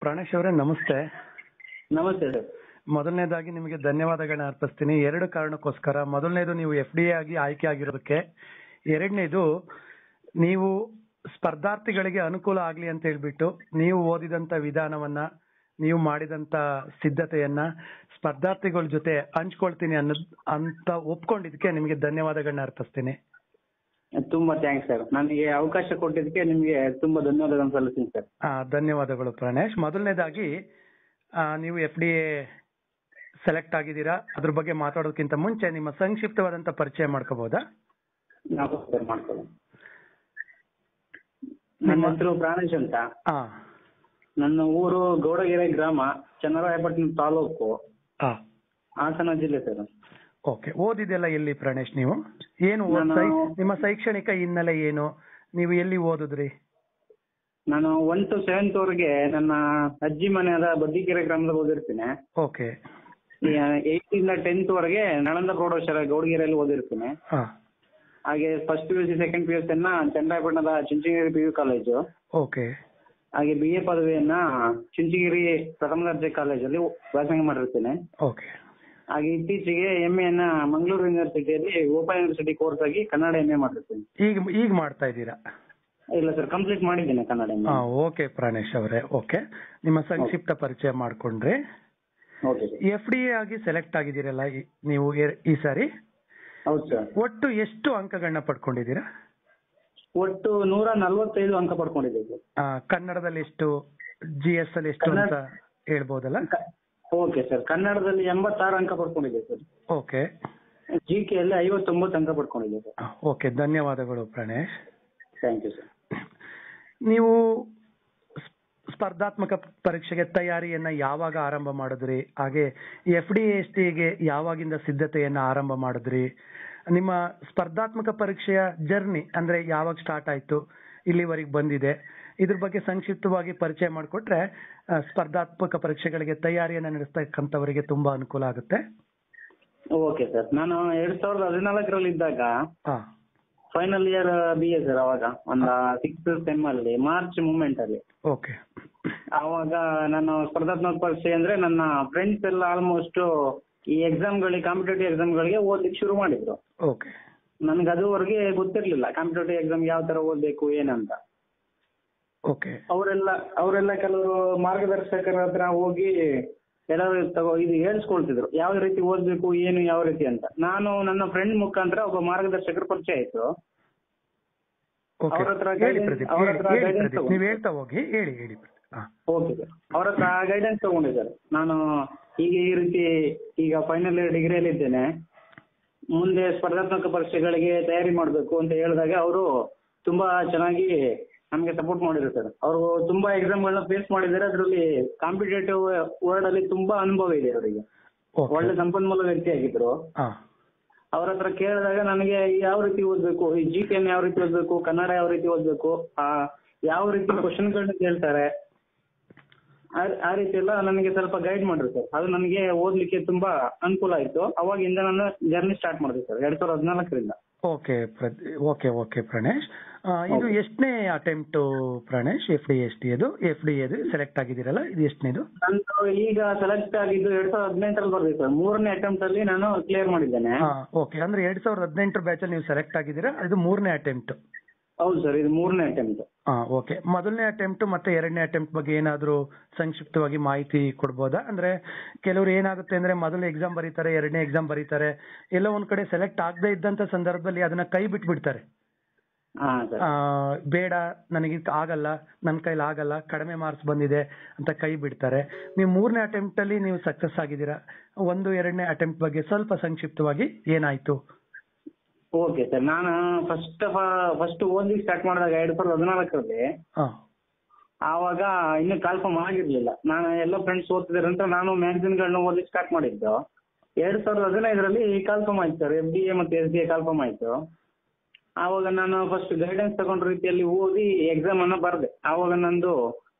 ಪ್ರಾಣೇಶ್ ಅವರೇ ನಮಸ್ತೆ. ನಮಸ್ತೆ ಸರ್. ಮೊದಲನೇದಾಗಿ ನಿಮಗೆ ಧನ್ಯವಾದಗಳನ್ನ ಅರ್ಪಿಸ್ತೀನಿ. ಎರಡು ಕಾರಣಕ್ಕೋಸ್ಕರ. ಮೊದಲನೇದು, ನೀವು FDA ಆಗಿ ಆಯ್ಕೆ ಆಗಿರೋದಕ್ಕೆ. ಎರಡನೇದು, ನೀವು ಸ್ಪರ್ಧಾರ್ಥಿಗಳಿಗೆ ಅನುಕೂಲ ಆಗ್ಲಿ ಅಂತ ಹೇಳ್ಬಿಟ್ಟು ನೀವು ಓದಿದಂತ ವಿಧಾನವನ್ನ, ನೀವು ಮಾಡಿದಂತ ಸಿದ್ಧತೆಯನ್ನ ಸ್ಪರ್ಧಾರ್ಥಿಗಳ ಜೊತೆ ಹಂಚ್ಕೊಳ್ತೀನಿ ಅಂತ ಒಪ್ಕೊಂಡಿದ್ದಕ್ಕೆ ನಿಮಗೆ ಧನ್ಯವಾದಗಳನ್ನ ಅರ್ಪಿಸ್ತೀನಿ. ತುಂಬಾ ಥ್ಯಾಂಕ್ಸ್ ಸರ್. ನನಗೆ ಅವಕಾಶ ಕೊಟ್ಟಿದ್ದಕ್ಕೆ ನಿಮಗೆ ತುಂಬಾ ಧನ್ಯವಾದಗಳನ್ನು ಸಲ್ಲಿಸ್ತೀನಿ ಸರ್. ಧನ್ಯವಾದಗಳು ಪ್ರಾಣೇಶ್. ಮೊದಲನೇದಾಗಿ, ನೀವು FDA ಸೆಲೆಕ್ಟ್ ಆಗಿದ್ದೀರಾ, ಅದ್ರ ಬಗ್ಗೆ ಮಾತಾಡೋದಕ್ಕಿಂತ ಮುಂಚೆ ನಿಮ್ಮ ಸಂಕ್ಷಿಪ್ತವಾದಂತ ಪರಿಚಯ ಮಾಡ್ಕೋಬಹುದಾ? ಮಾಡ್ಕೊಳ್ಳಿ. ನನ್ನ ಹೆಸರು ಪ್ರಾಣೇಶ್ ಅಂತ. ನನ್ನ ಊರು ಗೌಡಗೆರೆ ಗ್ರಾಮ, ಚನ್ನರಾಯಪಟ್ಟಣ ತಾಲೂಕು, ಹಾಸನ ಜಿಲ್ಲೆ ಸರ್. ಓಕೆ. ಓದಿದೆಲ್ಲ ಎಲ್ಲಿ ಪ್ರಾಣೇಶ್ ನೀವು? ಏನು ನಿಮ್ಮ ಶೈಕ್ಷಣಿಕ ಹಿನ್ನೆಲೆ ಏನು? ನೀವು ಎಲ್ಲಿ ಓದಿದ್ರಿ? ನಾನು 1 to 7th ವರೆಗೆ ನನ್ನ ಅಜ್ಜಿ ಮನೆಯಾದ ಬದ್ದಿಕೆರೆ ಗ್ರಾಮದಲ್ಲಿ ಓದಿರ್ತೀನಿ. ಓಕೆ. 8th ಇಂದ 10th ವರೆಗೆ ನಳಂದ ಪ್ರೌಢಶಾಲೆ ಗೌಡಗೆರೆಯಲ್ಲಿ ಓದಿರ್ತೀನಿ. ಹಾಗೆ ಫಸ್ಟ್ PUC ಸೆಕೆಂಡ್ PUC ಅನ್ನ ಚನ್ನರಾಯಪಟ್ಟಣದ ಚುಂಚನಗಿರಿ PU ಕಾಲೇಜು. ಓಕೆ. ಹಾಗೆ BA ಪದವಿಯನ್ನ ಚುಂಚನಗಿರಿ ಪ್ರಥಮ ದರ್ಜೆ ಕಾಲೇಜಲ್ಲಿ ವ್ಯಾಸಂಗ ಮಾಡಿರ್ತೇನೆ. ಓಕೆ. ಹಾಗೆ ಇತ್ತೀಚೆಗೆ MA ನ ಮಂಗಳೂರು ಯೂನಿವರ್ಸಿಟಿಯಲ್ಲಿ ಓಪನ್ ಯೂನಿವರ್ಸಿಟಿ ಕೋರ್ಸ್ ಆಗಿ ಕನ್ನಡ MA ಮಾಡಿರ್ತೀನಿ. ಈಗ ಮಾಡ್ತಾ ಇದ್ದೀರಾ? ಇಲ್ಲ ಸರ್, ಕಂಪ್ಲೀಟ್ ಮಾಡಿದ್ದೇನೆ ಕನ್ನಡ MA. ಓಕೆ ಪ್ರಾಣೇಶ್ ಅವರೇ. ಓಕೆ, ನಿಮ್ಮ ಸಂಕ್ಷಿಪ್ತ ಪರಿಚಯ ಮಾಡ್ಕೊಂಡ್ರಿ. FDA ಆಗಿ ಸೆಲೆಕ್ಟ್ ಆಗಿದ್ದೀರಲ್ಲ ನೀವು ಈ ಸಾರಿ? ಹೌದು ಸರ್. ಒಟ್ಟು ಎಷ್ಟು ಅಂಕಗಳನ್ನ ಪಡ್ಕೊಂಡಿದ್ದೀರಾ? ಒಟ್ಟು 145 ಅಂಕ ಪಡ್ಕೊಂಡಿದ್ದೇವೆ ಸರ್. ಕನ್ನಡದಲ್ಲಿ ಎಷ್ಟು, GS ಅಲ್ಲಿ ಎಷ್ಟು ಅಂತ ಹೇಳ್ಬೋದಲ್ಲ? Okay sir. ಕನ್ನಡದಲ್ಲಿ 86 ಅಂಕ ಪಡ್ಕೊಂಡಿದ್ದೇವೆ ಸರ್. ಓಕೆ. GK ಅಲ್ಲಿ 59 ಅಂಕ ಪಡ್ಕೊಂಡಿದ್ದೇವೆ ಸರ್. ಓಕೆ, ಧನ್ಯವಾದಗಳು ಪ್ರಾಣೇಶ್. Thank you sir. ನೀವು ಸ್ಪರ್ಧಾತ್ಮಕ ಪರೀಕ್ಷೆಗೆ ತಯಾರಿಯನ್ನ ಯಾವಾಗ ಆರಂಭ ಮಾಡಿದ್ರಿ? ಹಾಗೆ FDA ಗೆ ಯಾವಾಗಿಂದ ಸಿದ್ಧತೆಯನ್ನ ಆರಂಭ ಮಾಡಿದ್ರಿ? ನಿಮ್ಮ ಸ್ಪರ್ಧಾತ್ಮಕ ಪರೀಕ್ಷೆಯ ಜರ್ನಿ ಅಂದ್ರೆ ಯಾವಾಗ ಸ್ಟಾರ್ಟ್ ಆಯ್ತು, ಇಲ್ಲಿವರೆಗೆ ಬಂದಿದೆ, ಇದ್ರ ಬಗ್ಗೆ ಸಂಕ್ಷಿಪ್ತವಾಗಿ ಪರಿಚಯ ಮಾಡಿಕೊಟ್ರೆ ಸ್ಪರ್ಧಾತ್ಮಕ ಪರೀಕ್ಷೆಗಳಿಗೆ ತಯಾರಿಯನ್ನ ನಡೆಸ್ತಕ್ಕಂಥವರಿಗೆ ತುಂಬಾ ಅನುಕೂಲ ಆಗುತ್ತೆ. Okay sir. ನಾನು 2014ರಲ್ಲಿ ಇದ್ದಾಗ ಫೈನಲ್ ಇಯರ್ BA ಸರ್. ಅವಾಗ ಒಂದು 6th ಸೆಮ್ ಅಲ್ಲಿ ಮಾರ್ಚ್ ಮೂಮೆಂಟ್ ಅಲ್ಲಿ. ಓಕೆ. ಅವಾಗ ನಾನು ಸ್ಪರ್ಧಾತ್ಮಕ ಪರೀಕ್ಷೆ ಅಂದ್ರೆ ನನ್ನ ಫ್ರೆಂಡ್ಸ್ ಎಲ್ಲ ಆಲ್ಮೋಸ್ಟ್ ಈ ಎಕ್ಸಾಮ್ಗಳಿಗೆ, ಕಾಂಪಿಟೇಟಿವ್ ಎಕ್ಸಾಮ್ಗಳಿಗೆ ಓದ್ಲಿಕ್ಕೆ ಶುರು ಮಾಡಿದ್ರು. ಓಕೆ. ನನ್ಗೆ ಅದುವರೆಗೆ ಗೊತ್ತಿರ್ಲಿಲ್ಲ ಕಾಂಪಿಟೇಟಿವ್ ಎಕ್ಸಾಮ್ ಯಾವ ತರ ಓದ್ಬೇಕು ಏನಂತ. ಓಕೆ. ಅವರೆಲ್ಲ ಕೆಲವರು ಮಾರ್ಗದರ್ಶಕರ ಹತ್ರ ಹೋಗಿ ಎಲ್ಲರೂ ಇದು ಹೇಳ್ಸ್ಕೊಳ್ತಿದ್ರು, ಯಾವ ರೀತಿ ಓದ್ಬೇಕು ಏನು ಯಾವ ರೀತಿ ಅಂತ. ನಾನು ನನ್ನ ಫ್ರೆಂಡ್ ಮುಖಾಂತರ ಒಬ್ಬ ಮಾರ್ಗದರ್ಶಕರ ಪರಿಚಯ ಆಯ್ತು. ಅವ್ರ ಹತ್ರ ಗೈಡೆನ್ಸ್ ತಗೊಂಡಿದ್ದಾರೆ. ನಾನು ಈಗ ಈ ರೀತಿ ಈಗ ಫೈನಲ್ ಇಯರ್ ಡಿಗ್ರಿಯಲ್ಲಿ ಇದ್ದೇನೆ, ಮುಂದೆ ಸ್ಪರ್ಧಾತ್ಮಕ ಪರೀಕ್ಷೆಗಳಿಗೆ ತಯಾರಿ ಮಾಡಬೇಕು ಅಂತ ಹೇಳಿದಾಗ ಅವರು ತುಂಬಾ ಚೆನ್ನಾಗಿ ನಮ್ಗೆ ಸಪೋರ್ಟ್ ಮಾಡಿದ್ರು ಸರ್. ಅವರು ತುಂಬಾ ಎಕ್ಸಾಮ್ಗಳನ್ನ ಫೇಸ್ ಮಾಡಿದ್ದಾರೆ. ಅದರಲ್ಲಿ ಕಾಂಪಿಟೇಟಿವ್ ವರ್ಲ್ಡ್ ಅಲ್ಲಿ ತುಂಬಾ ಅನುಭವ ಇದೆ ಅವರಿಗೆ. ಒಳ್ಳೆ ಸಂಪನ್ಮೂಲ ವ್ಯಕ್ತಿ ಆಗಿದ್ರು. ಅವ್ರ ಹತ್ರ ಕೇಳಿದಾಗ ನನಗೆ ಯಾವ ರೀತಿ ಓದ್ಬೇಕು, ಈ GK ಯಾವ ರೀತಿ ಓದ್ಬೇಕು, ಕನ್ನಡ ಯಾವ ರೀತಿ ಓದ್ಬೇಕು, ಯಾವ ರೀತಿ ಕ್ವಶನ್ಗಳನ್ನ ಕೇಳ್ತಾರೆ, ಆ ರೀತಿ ಎಲ್ಲ ನನಗೆ ಸ್ವಲ್ಪ ಗೈಡ್ ಮಾಡಿದ್ರು ಸರ್. ಅದು ನನಗೆ ಓದ್ಲಿಕ್ಕೆ ತುಂಬಾ ಅನುಕೂಲ ಆಯ್ತು. ಅವಾಗಿಂದ ನಾನು ಜರ್ನಿ ಸ್ಟಾರ್ಟ್ ಮಾಡಿದೆ ಸರ್ 2014ರಿಂದ. Okay okay Pranesh. ಇದು ಎಷ್ಟನೇ ಅಟೆಂಪ್ಟ್ ಪ್ರಣೇಶ್ FDA ಸೆಲೆಕ್ಟ್ ಆಗಿದ್ದೀರಲ್ಲ, ಇದು ಎಷ್ಟನೇದು? ನಂದು ಈಗ ಸೆಲೆಕ್ಟ್ ಆಗಿದ್ದು 2018ರಲ್ಲಿ ಬರ್ತೀವಿ ಸರ್. 3ನೇ ಅಟೆಂಪ್ಟ್ ಅಲ್ಲಿ ನಾನು ಕ್ಲಿಯರ್ ಮಾಡಿದ್ದೇನೆ. ಓಕೆ, ಅಂದ್ರೆ 2018 ಬ್ಯಾಚ್ ಅಲ್ಲಿ ನೀವು ಸೆಲೆಕ್ಟ್ ಆಗಿದ್ದೀರಾ, ಇದು 3ನೇ ಅಟೆಂಪ್ಟ್? ಹೌದು ಸರ್, ಇದು 3ನೇ ಅಟೆಂಪ್ಟ್. ಓಕೆ. ಮೊದಲನೇ ಅಟೆಂಪ್ಟ್ ಮತ್ತೆ 2ನೇ ಅಟೆಂಪ್ಟ್ ಬಗ್ಗೆ ಏನಾದ್ರು ಸಂಕ್ಷಿಪ್ತವಾಗಿ ಮಾಹಿತಿ ಕೊಡ್ಬೋದಾ? ಅಂದ್ರೆ ಕೆಲವರು ಏನಾಗುತ್ತೆ ಅಂದ್ರೆ ಮೊದಲನೇ ಎಕ್ಸಾಮ್ ಬರೀತಾರೆ, 2ನೇ ಎಕ್ಸಾಮ್ ಬರೀತಾರೆ, ಎಲ್ಲೋ ಒಂದ್ ಕಡೆ ಸೆಲೆಕ್ಟ್ ಆಗದೆ ಇದ್ದಂತ ಸಂದರ್ಭದಲ್ಲಿ ಅದನ್ನ ಕೈ ಬಿಟ್ಬಿಡ್ತಾರೆ. ಬೇಡ, ನನಗೆ ಆಗಲ್ಲ, ನನ್ನ ಕೈಲಿ ಆಗಲ್ಲ, ಕಡಿಮೆ ಮಾರ್ಕ್ಸ್ ಬಂದಿದೆ ಅಂತ ಕೈ ಬಿಡ್ತಾರೆ. ನೀವು 3ನೇ ಅಟೆಂಪ್ಟ್ ಅಲ್ಲಿ ನೀವು ಸಕ್ಸಸ್ ಆಗಿದ್ದೀರಾ. 1, 2ನೇ ಅಟೆಂಪ್ಟ್ ಬಗ್ಗೆ ಸ್ವಲ್ಪ ಸಂಕ್ಷಿಪ್ತವಾಗಿ ಏನಾಯ್ತು? Okay sir. ನಾನು ಫಸ್ಟ್ ಓದ್ಲಿಕ್ಕೆ ಸ್ಟಾರ್ಟ್ ಮಾಡಿದಾಗ 2014ರಲ್ಲಿ, ಆವಾಗ ಇನ್ನು ಕಾಲ್ಫಾರ್ಮ್ ಆಗಿರ್ಲಿಲ್ಲ. ನಾನು ಎಲ್ಲ ಫ್ರೆಂಡ್ಸ್ ಓದ್ತಿದ್ದಾರೆ ಅಂತ ನಾನು ಮ್ಯಾಗಝಿನ್ಗಳನ್ನ ಓದ್ಲಿಕ್ಕೆ ಸ್ಟಾರ್ಟ್ ಮಾಡಿದ್ದು. 2015ರಲ್ಲಿ ಕಾಲ್ಫಾರ್ಮ್ ಆಯ್ತು ಸರ್. FDA ಮತ್ತೆ SDA ಕಾಲ್ಫಾರ್ಮ್ ಆಯ್ತು. ಆವಾಗ ನಾನು ಫಸ್ಟ್ ಗೈಡೆನ್ಸ್ ತಗೊಂಡ ರೀತಿಯಲ್ಲಿ ಓದಿ ಎಕ್ಸಾಮ್ ಅನ್ನ ಬರ್ದೆ. ಆವಾಗ ನಂದು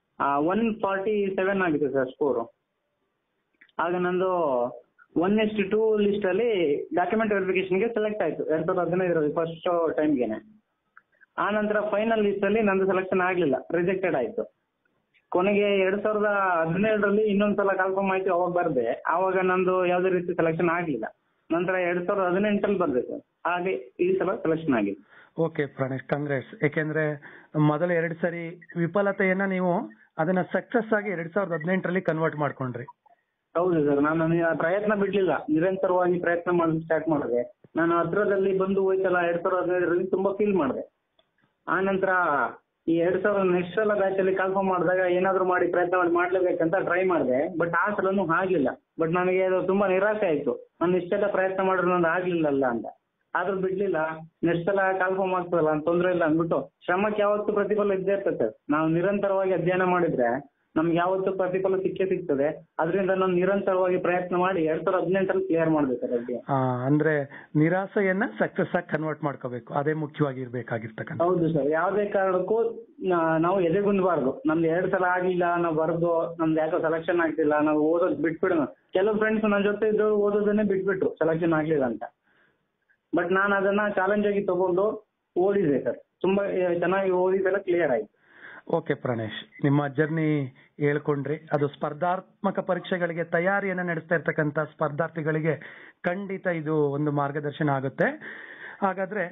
147 ಆಗಿದೆ ಸರ್ ಸ್ಕೋರು. ಆಗ ನಂದು 1:2 ಲಿಸ್ಟ್ ಅಲ್ಲಿ ಡಾಕ್ಯುಮೆಂಟ್ ವೆರಿಫಿಕೇಶನ್ಗೆ ಸೆಲೆಕ್ಟ್ ಆಯ್ತು 2015ರಲ್ಲಿ ಫಸ್ಟ್ ಟೈಮ್ಗೆನೆ. ಆ ನಂತರ ಫೈನಲ್ ಲಿಸ್ಟ್ ಅಲ್ಲಿ ನಂದು ಸೆಲೆಕ್ಷನ್ ಆಗ್ಲಿಲ್ಲ, ರಿಜೆಕ್ಟೆಡ್ ಆಯ್ತು. ಕೊನೆಗೆ 2017ರಲ್ಲಿ ಇನ್ನೊಂದ್ಸಲ ಕಾಲ್ಫಾರ್ಮ್ ಆಯ್ತು, ಅವಾಗ ಬರ್ದೆ. ಆವಾಗ ನಂದು ಯಾವ್ದೇ ರೀತಿ ಸೆಲೆಕ್ಷನ್ ಆಗ್ಲಿಲ್ಲ. ನಂತರ 2018 ಬರ್ದೆ ಸರ್, ಹಾಗೆ ಈ ಸಲ ಸೆಲೆಕ್ಷನ್ ಆಗಿದೆ. Okay Pranesh, congrats. ಯಾಕೆಂದ್ರೆ ಮೊದಲ 2 ಸರಿ ವಿಫಲತೆಯನ್ನ ನೀವು ಅದನ್ನ ಸಕ್ಸಸ್ ಆಗಿ 2018ರಲ್ಲಿ ಕನ್ವರ್ಟ್ ಮಾಡ್ಕೊಂಡ್ರಿ. ಹೌದು ಸರ್, ನಾನು ಪ್ರಯತ್ನ ಬಿಡ್ಲಿಲ್ಲ, ನಿರಂತರವಾಗಿ ಪ್ರಯತ್ನ ಮಾಡಲು ಸ್ಟಾರ್ಟ್ ಮಾಡಿದೆ. ನಾನು ಹತ್ರದಲ್ಲಿ ಬಂದು ಹೋಯ್ತಲ್ಲ 2015ರಲ್ಲಿ ತುಂಬಾ ಫೀಲ್ ಮಾಡಿದೆ. ಆ ನಂತರ ಈ 2000 ನೆಕ್ಸ್ಟ್ ಸಲ ಬ್ಯಾಚಲ್ಲಿ ಕಾಲ್ಫಾರ್ಮ್ ಮಾಡಿದಾಗ ಏನಾದ್ರು ಮಾಡಿ ಪ್ರಯತ್ನ ಮಾಡ್ಲೇಬೇಕಂತ ಟ್ರೈ ಮಾಡಿದೆ. ಬಟ್ ಆ ಸಲನೂ ಆಗ್ಲಿಲ್ಲ. ಬಟ್ ನನಗೆ ಅದು ತುಂಬಾ ನಿರಾಸೆ ಆಯ್ತು, ನಾನು ಇಷ್ಟೆಲ್ಲ ಪ್ರಯತ್ನ ಮಾಡಿದ್ರು ನಂದು ಆಗ್ಲಿಲ್ಲಲ್ಲ ಅಂತ. ಆದ್ರೂ ಬಿಡ್ಲಿಲ್ಲ, ನೆಕ್ಸ್ಟ್ ಸಲ ಕಾಲ್ಫಾರ್ಮ್ ಆಗ್ತದಲ್ಲ ತೊಂದ್ರೆ ಇಲ್ಲ ಅಂದ್ಬಿಟ್ಟು ಶ್ರಮಕ್ಕೆ ಯಾವತ್ತೂ ಪ್ರತಿಫಲ ಇದ್ದೇ ಇರ್ತದೆ. ನಾವು ನಿರಂತರವಾಗಿ ಅಧ್ಯಯನ ಮಾಡಿದ್ರೆ ನಮ್ಗೆ ಯಾವತ್ತೂ ಪ್ರತಿಫಲ ಸಿಕ್ಕೇ ಸಿಗ್ತದೆ. ಅದರಿಂದ ನಾನು ನಿರಂತರವಾಗಿ ಪ್ರಯತ್ನ ಮಾಡಿ 2018ರಲ್ಲಿ ಕ್ಲಿಯರ್ ಮಾಡ್ಬೇಕು ಸರ್ ಅಧ್ಯಯನ. ಅಂದ್ರೆ ನಿರಾಸೆಯನ್ನ ಸಕ್ಸಸ್ ಆಗಿ ಕನ್ವರ್ಟ್ ಮಾಡ್ಕೋಬೇಕು, ಅದೇ ಮುಖ್ಯವಾಗಿ ಇರ್ಬೇಕಾಗಿರ್ತಕ್ಕಂಥ. ಹೌದು ಸರ್, ಯಾವುದೇ ಕಾರಣಕ್ಕೂ ನಾವು ಎದೆಗುಂದಬಾರ್ದು. ನಮ್ದು 2 ಸಲ ಆಗಿಲ್ಲ, ನಾವು ಬರ್ದು ನಮ್ದು ಯಾಕೋ ಸೆಲೆಕ್ಷನ್ ಆಗ್ತಿಲ್ಲ, ನಾವು ಓದೋದು ಬಿಟ್ಬಿಡೋಣ. ಕೆಲವು ಫ್ರೆಂಡ್ಸ್ ನನ್ನ ಜೊತೆ ಇದ್ದು ಓದೋದನ್ನೇ ಬಿಟ್ಬಿಟ್ರು ಸೆಲೆಕ್ಷನ್ ಆಗ್ಲಿಲ್ಲ ಅಂತ. ಬಟ್ ನಾನು ಅದನ್ನ ಚಾಲೆಂಜ್ ಆಗಿ ತಗೊಂಡು ಓದಿದೆ ಸರ್, ತುಂಬಾ ಚೆನ್ನಾಗಿ ಓದಿದೆಲ್ಲ ಕ್ಲಿಯರ್ ಆಯ್ತು. ಓಕೆ ಪ್ರಾಣೇಶ್, ನಿಮ್ಮ ಜರ್ನಿ ಹೇಳ್ಕೊಂಡ್ರಿ. ಅದು ಸ್ಪರ್ಧಾತ್ಮಕ ಪರೀಕ್ಷೆಗಳಿಗೆ ತಯಾರಿಯನ್ನ ನಡೆಸ್ತಾ ಇರ್ತಕ್ಕಂಥ ಸ್ಪರ್ಧಾರ್ಥಿಗಳಿಗೆ ಖಂಡಿತ ಇದು ಒಂದು ಮಾರ್ಗದರ್ಶನ ಆಗುತ್ತೆ. ಹಾಗಾದ್ರೆ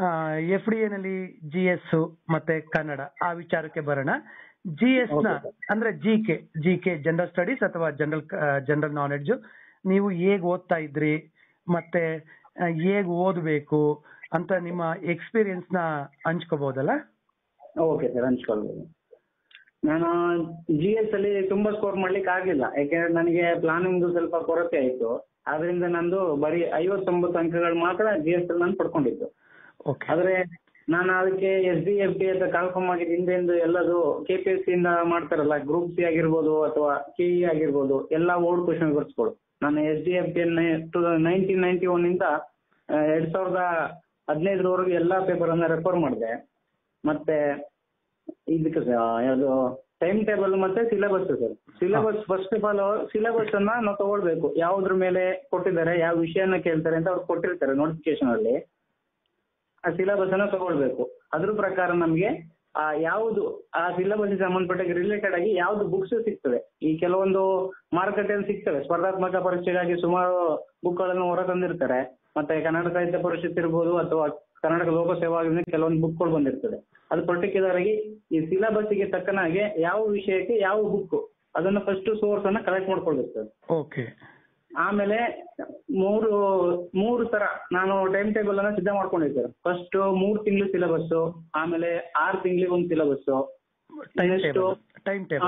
FDA ನಲ್ಲಿ GS ಮತ್ತೆ ಕನ್ನಡ ಆ ವಿಚಾರಕ್ಕೆ ಬರೋಣ. GS ನ ಅಂದ್ರೆ GK ಜನರಲ್ ಸ್ಟಡೀಸ್ ಅಥವಾ ಜನರಲ್ ನಾಲೆಡ್ಜ್, ನೀವು ಹೇಗ್ ಓದ್ತಾ ಇದ್ರಿ ಮತ್ತೆ ಹೇಗ್ ಓದ್ಬೇಕು ಅಂತ ನಿಮ್ಮ ಎಕ್ಸ್ಪೀರಿಯನ್ಸ್ ನ ಹಂಚ್ಕೋಬಹುದಲ್ಲ? Okay sir, ಹಂಚ್ಕೊಳ್ಬೋದು. ನಾನು GS ಅಲ್ಲಿ ತುಂಬಾ ಸ್ಕೋರ್ ಮಾಡ್ಲಿಕ್ಕೆ ಆಗಿಲ್ಲ, ಯಾಕೆಂದ್ರೆ ನನಗೆ ಪ್ಲಾನಿಂಗ್ ಸ್ವಲ್ಪ ಕೊರತೆ ಆಯ್ತು. ಆದ್ರಿಂದ ನಂದು ಬರೀ 59 ಅಂಕಗಳು ಮಾತ್ರ GS ಅಲ್ಲಿ ನಾನು ಪಡ್ಕೊಂಡಿದ್ದು. ಆದ್ರೆ ನಾನು ಅದಕ್ಕೆ SDFD ಅಂತ ಕಾಲ್ಫಾರ್ಮ್ ಆಗಿದ್ದು ಹಿಂದೆಂದು ಎಲ್ಲದು KPSC ಇಂದ ಮಾಡ್ತಾರಲ್ಲ, ಗ್ರೂಪ್ C ಆಗಿರ್ಬೋದು ಅಥವಾ KE ಆಗಿರ್ಬೋದು, ಎಲ್ಲ ಓಲ್ಡ್ ಕ್ವಶನ್ ಪೇಪರ್ಸ್ಗಳು. ನಾನು SDFD 1991 ಇಂದ 2015ರವರೆಗೆ ಎಲ್ಲಾ ಪೇಪರ್ ಅನ್ನ ರೆಫರ್ ಮಾಡಿದೆ. ಮತ್ತೆ ಇದಕ್ಕೆ ಯಾವುದು ಟೈಮ್ ಟೇಬಲ್ ಮತ್ತೆ syllabus sir. Syllabus first of all syllabus ಅನ್ನ ನಾವು ತಗೊಳ್ಬೇಕು. ಯಾವ್ದ್ರ ಮೇಲೆ ಕೊಟ್ಟಿದ್ದಾರೆ, ಯಾವ ವಿಷಯನ ಕೇಳ್ತಾರೆ ಅಂತ ಅವ್ರು ಕೊಟ್ಟಿರ್ತಾರೆ ನೋಟಿಫಿಕೇಶನ್ ಅಲ್ಲಿ. ಆ ಸಿಲೆಬಸ್ ಅನ್ನ ತಗೊಳ್ಬೇಕು. ಅದ್ರ ಪ್ರಕಾರ ನಮ್ಗೆ ಯಾವುದು ಆ ಸಿಲೆಬಸ್ ಸಂಬಂಧಪಟ್ಟ ರಿಲೇಟೆಡ್ ಆಗಿ ಯಾವ್ದು ಬುಕ್ಸ್ ಸಿಗ್ತದೆ. ಈ ಕೆಲವೊಂದು ಮಾರುಕಟ್ಟೆಯಲ್ಲಿ ಸಿಗ್ತವೆ, ಸ್ಪರ್ಧಾತ್ಮಕ ಪರೀಕ್ಷೆಗಾಗಿ ಸುಮಾರು ಬುಕ್ಗಳನ್ನು ಹೊರ ತಂದಿರ್ತಾರೆ. ಮತ್ತೆ ಕನ್ನಡ ಸಾಹಿತ್ಯ ಪರಿಷತ್ ಇರ್ಬೋದು ಅಥವಾ ಕರ್ನಾಟಕ ಲೋಕಸೇವಾ ಆಯೋಗದಿಂದ ಕೆಲವೊಂದು ಬುಕ್ಗಳು ಬಂದಿರ್ತದೆ. ಅದು ಪರ್ಟಿಕ್ಯುಲರ್ ಆಗಿ ಈ ಸಿಲೆಬಸ್ಗೆ ತಕ್ಕನಾಗೆ ಯಾವ ವಿಷಯಕ್ಕೆ ಯಾವ ಬುಕ್ ಅದನ್ನ ಫಸ್ಟ್ ಸೋರ್ಸ್ ಅನ್ನ ಕಲೆಕ್ಟ್ ಮಾಡ್ಕೊಳ್ಬೇಕು ಸರ್. ಓಕೆ. ಆಮೇಲೆ ಮೂರು ತರ ನಾನು ಟೈಮ್ ಟೇಬಲ್ ಅನ್ನ ಸಿದ್ಧ ಮಾಡ್ಕೊಂಡಿದ್ದೆ ಸರ್. ಫಸ್ಟ್ 3 ತಿಂಗಳು ಸಿಲೆಬಸ್, ಆಮೇಲೆ 6 ತಿಂಗಳಿಗೆ ಒಂದು ಸಿಲೆಬಸ್, ಟೈಮ್ ಟೇಬಲ್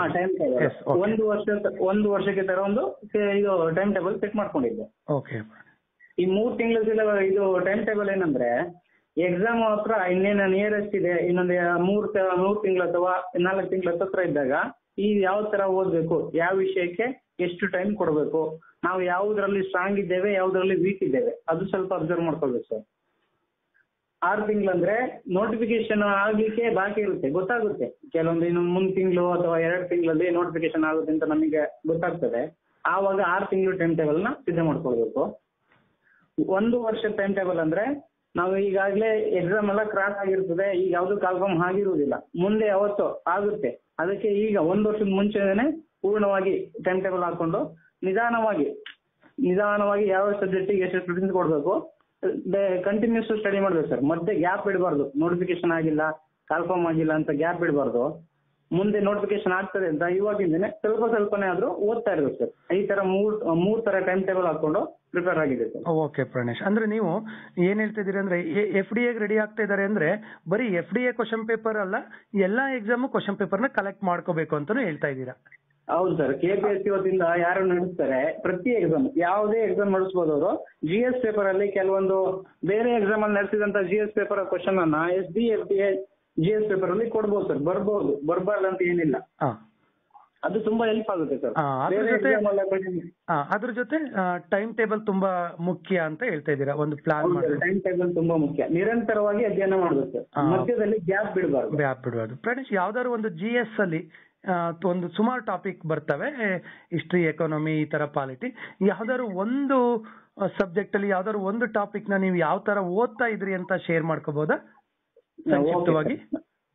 ಒಂದು ವರ್ಷಕ್ಕೆ ತರ ಒಂದು ಇದು ಟೈಮ್ ಟೇಬಲ್ ಸೆಟ್ ಮಾಡ್ಕೊಂಡಿದ್ದೆ. ಓಕೆ. ಈ 3 ತಿಂಗಳು ಸಿಲೆಬಸ್ ಇದು ಟೈಮ್ ಟೇಬಲ್ ಏನಂದ್ರೆ, ಎಕ್ಸಾಮ್ ಹತ್ರ ಇನ್ನೇನು ನಿಯರೆಸ್ಟ್ ಇದೆ, ಇನ್ನೊಂದು 3 ತಿಂಗಳು ಅಥವಾ 4 ತಿಂಗಳು ಹತ್ರ ಇದ್ದಾಗ ಈ ಯಾವ ತರ ಓದ್ಬೇಕು, ಯಾವ ವಿಷಯಕ್ಕೆ ಎಷ್ಟು ಟೈಮ್ ಕೊಡಬೇಕು, ನಾವು ಯಾವುದ್ರಲ್ಲಿ ಸ್ಟ್ರಾಂಗ್ ಇದ್ದೇವೆ ಯಾವುದ್ರಲ್ಲಿ ವೀಕ್ ಇದ್ದೇವೆ ಅದು ಸ್ವಲ್ಪ ಅಬ್ಸರ್ವ್ ಮಾಡ್ಕೊಳ್ಬೇಕು ಸರ್. 6 ತಿಂಗಳಂದ್ರೆ ನೋಟಿಫಿಕೇಶನ್ ಆಗ್ಲಿಕ್ಕೆ ಬಾಕಿ ಇರುತ್ತೆ, ಗೊತ್ತಾಗುತ್ತೆ. ಕೆಲವೊಂದು ಇನ್ನು 3 ತಿಂಗಳು ಅಥವಾ 2 ತಿಂಗಳಲ್ಲಿ ನೋಟಿಫಿಕೇಶನ್ ಆಗುತ್ತೆ ಅಂತ ನಮಗೆ ಗೊತ್ತಾಗ್ತದೆ. ಆವಾಗ 6 ತಿಂಗಳು ಟೈಮ್ ಟೇಬಲ್ ನ ಸಿದ್ಧ ಮಾಡ್ಕೊಳ್ಬೇಕು. 1 ವರ್ಷ ಟೈಮ್ ಟೇಬಲ್ ಅಂದ್ರೆ ನಾವು ಈಗಾಗಲೇ ಎಕ್ಸಾಮ್ ಎಲ್ಲ ಕ್ರಾಸ್ ಆಗಿರ್ತದೆ, ಈಗ ಯಾವ್ದು ಕಾಲ್ಫಾರ್ಮ್ ಆಗಿರುವುದಿಲ್ಲ, ಮುಂದೆ ಯಾವತ್ತೋ ಆಗುತ್ತೆ. ಅದಕ್ಕೆ ಈಗ 1 ವರ್ಷದ ಮುಂಚೆನೆ ಪೂರ್ಣವಾಗಿ ಟೈಮ್ ಟೇಬಲ್ ಹಾಕೊಂಡು ನಿಧಾನವಾಗಿ ಯಾವ ಸಬ್ಜೆಕ್ಟಿಗೆ ಎಷ್ಟು ಪ್ರಿಫರೆನ್ಸ್ ಕೊಡಬೇಕು ಕಂಟಿನ್ಯೂಸ್ ಸ್ಟಡಿ ಮಾಡ್ಬೇಕು ಸರ್. ಮಧ್ಯೆ ಗ್ಯಾಪ್ ಬಿಡಬಾರ್ದು. ನೋಟಿಫಿಕೇಶನ್ ಆಗಿಲ್ಲ, ಕಾಲ್ಫಾರ್ಮ್ ಆಗಿಲ್ಲ ಅಂತ ಗ್ಯಾಪ್ ಬಿಡಬಾರ್ದು. ಮುಂದೆ ನೋಟಿಫಿಕೇಶನ್ ಆಗ್ತದೆ ಅಂತ ಇವಾಗಿಂದನೇ ಸ್ವಲ್ಪನೇ ಆದ್ರೂ ಓದ್ತಾ ಇರ್ಬೇಕು ಸರ್. ಈ ತರ ಮೂರ್ ತರ ಟೈಮ್ ಟೇಬಲ್ ಹಾಕೊಂಡು ಪ್ರಿಪೇರ್ ಆಗಿದೆ ಸರ್. ಓಕೆ ಪ್ರಣೇಶ್, ಅಂದ್ರೆ ನೀವು ಏನ್ ಹೇಳ್ತಿದ್ದೀರಿ ಅಂದ್ರೆ FDA ರೆಡಿ ಆಗ್ತಾ ಇದಾರೆ ಅಂದ್ರೆ ಬರೀ FDA ಕ್ವಶನ್ ಪೇಪರ್ ಅಲ್ಲ, ಎಲ್ಲಾ ಎಕ್ಸಾಮ್ ಕ್ವಶನ್ ಪೇಪರ್ ನ ಕಲೆಕ್ಟ್ ಮಾಡ್ಕೋಬೇಕು ಅಂತಾನು ಹೇಳ್ತಾ ಇದ್ದೀರಾ? ಹೌದು ಸರ್. KPSC ವತಿಯಿಂದ ಯಾರು ನಡೆಸ್ತಾರೆ ಪ್ರತಿ ಎಕ್ಸಾಮ್, ಯಾವುದೇ ಎಕ್ಸಾಮ್ ನಡೆಸಬಹುದು ಅವರು. GS ಪೇಪರ್ ಅಲ್ಲಿ ಕೆಲವೊಂದು ಬೇರೆ ಎಕ್ಸಾಮ್ ಅಲ್ಲಿ ನಡೆಸಿದಂತ GS ಪೇಪರ್ ಕ್ವಶನ್ ಅನ್ನ SDFD GS ಪೇಪರ್ ಅಲ್ಲಿ ಕೊಡ್ಬೋದು ಸರ್. ಬರ್ಬಾರ್ದು ಅಂತ ಏನಿಲ್ಲ. ಅದು ತುಂಬಾ ಹೆಲ್ಪ್ ಆಗುತ್ತೆ ಸರ್. ಅದ್ರ ಜೊತೆ ಟೈಮ್ ಟೇಬಲ್ ತುಂಬಾ ಮುಖ್ಯ ಅಂತ ಹೇಳ್ತಾ ಇದ್ದೀರಾ. ಒಂದು ಪ್ಲಾನ್ ಮಾಡಿ ಟೈಮ್ ಟೇಬಲ್ ತುಂಬಾ ಮುಖ್ಯ. ನಿರಂತರವಾಗಿ ಅಧ್ಯಯನ ಮಾಡಬೇಕು, ಮಧ್ಯದಲ್ಲಿ ಗ್ಯಾಪ್ ಬಿಡಬಾರ್ದು. ಪ್ರಣೇಶ್, ಯಾವ್ದಾದ್ರು ಒಂದು GS ಅಲ್ಲಿ ಒಂದು ಸುಮಾರು ಟಾಪಿಕ್ ಬರ್ತವೆ, ಹಿಸ್ಟ್ರಿ, ಎಕಾನಮಿ, ಈ ತರ ಪಾಲಿಟಿ. ಯಾವ್ದಾದ್ರು ಒಂದು ಸಬ್ಜೆಕ್ಟ್ ಅಲ್ಲಿ ಯಾವ್ದಾದ್ರು ಒಂದು ಟಾಪಿಕ್ ನ ನೀವು ಯಾವ ತರ ಓದ್ತಾ ಇದ್ರಿ ಅಂತ ಶೇರ್ ಮಾಡ್ಕೋಬಹುದಾ ಸಂಕ್ಷಿಪ್ತವಾಗಿ?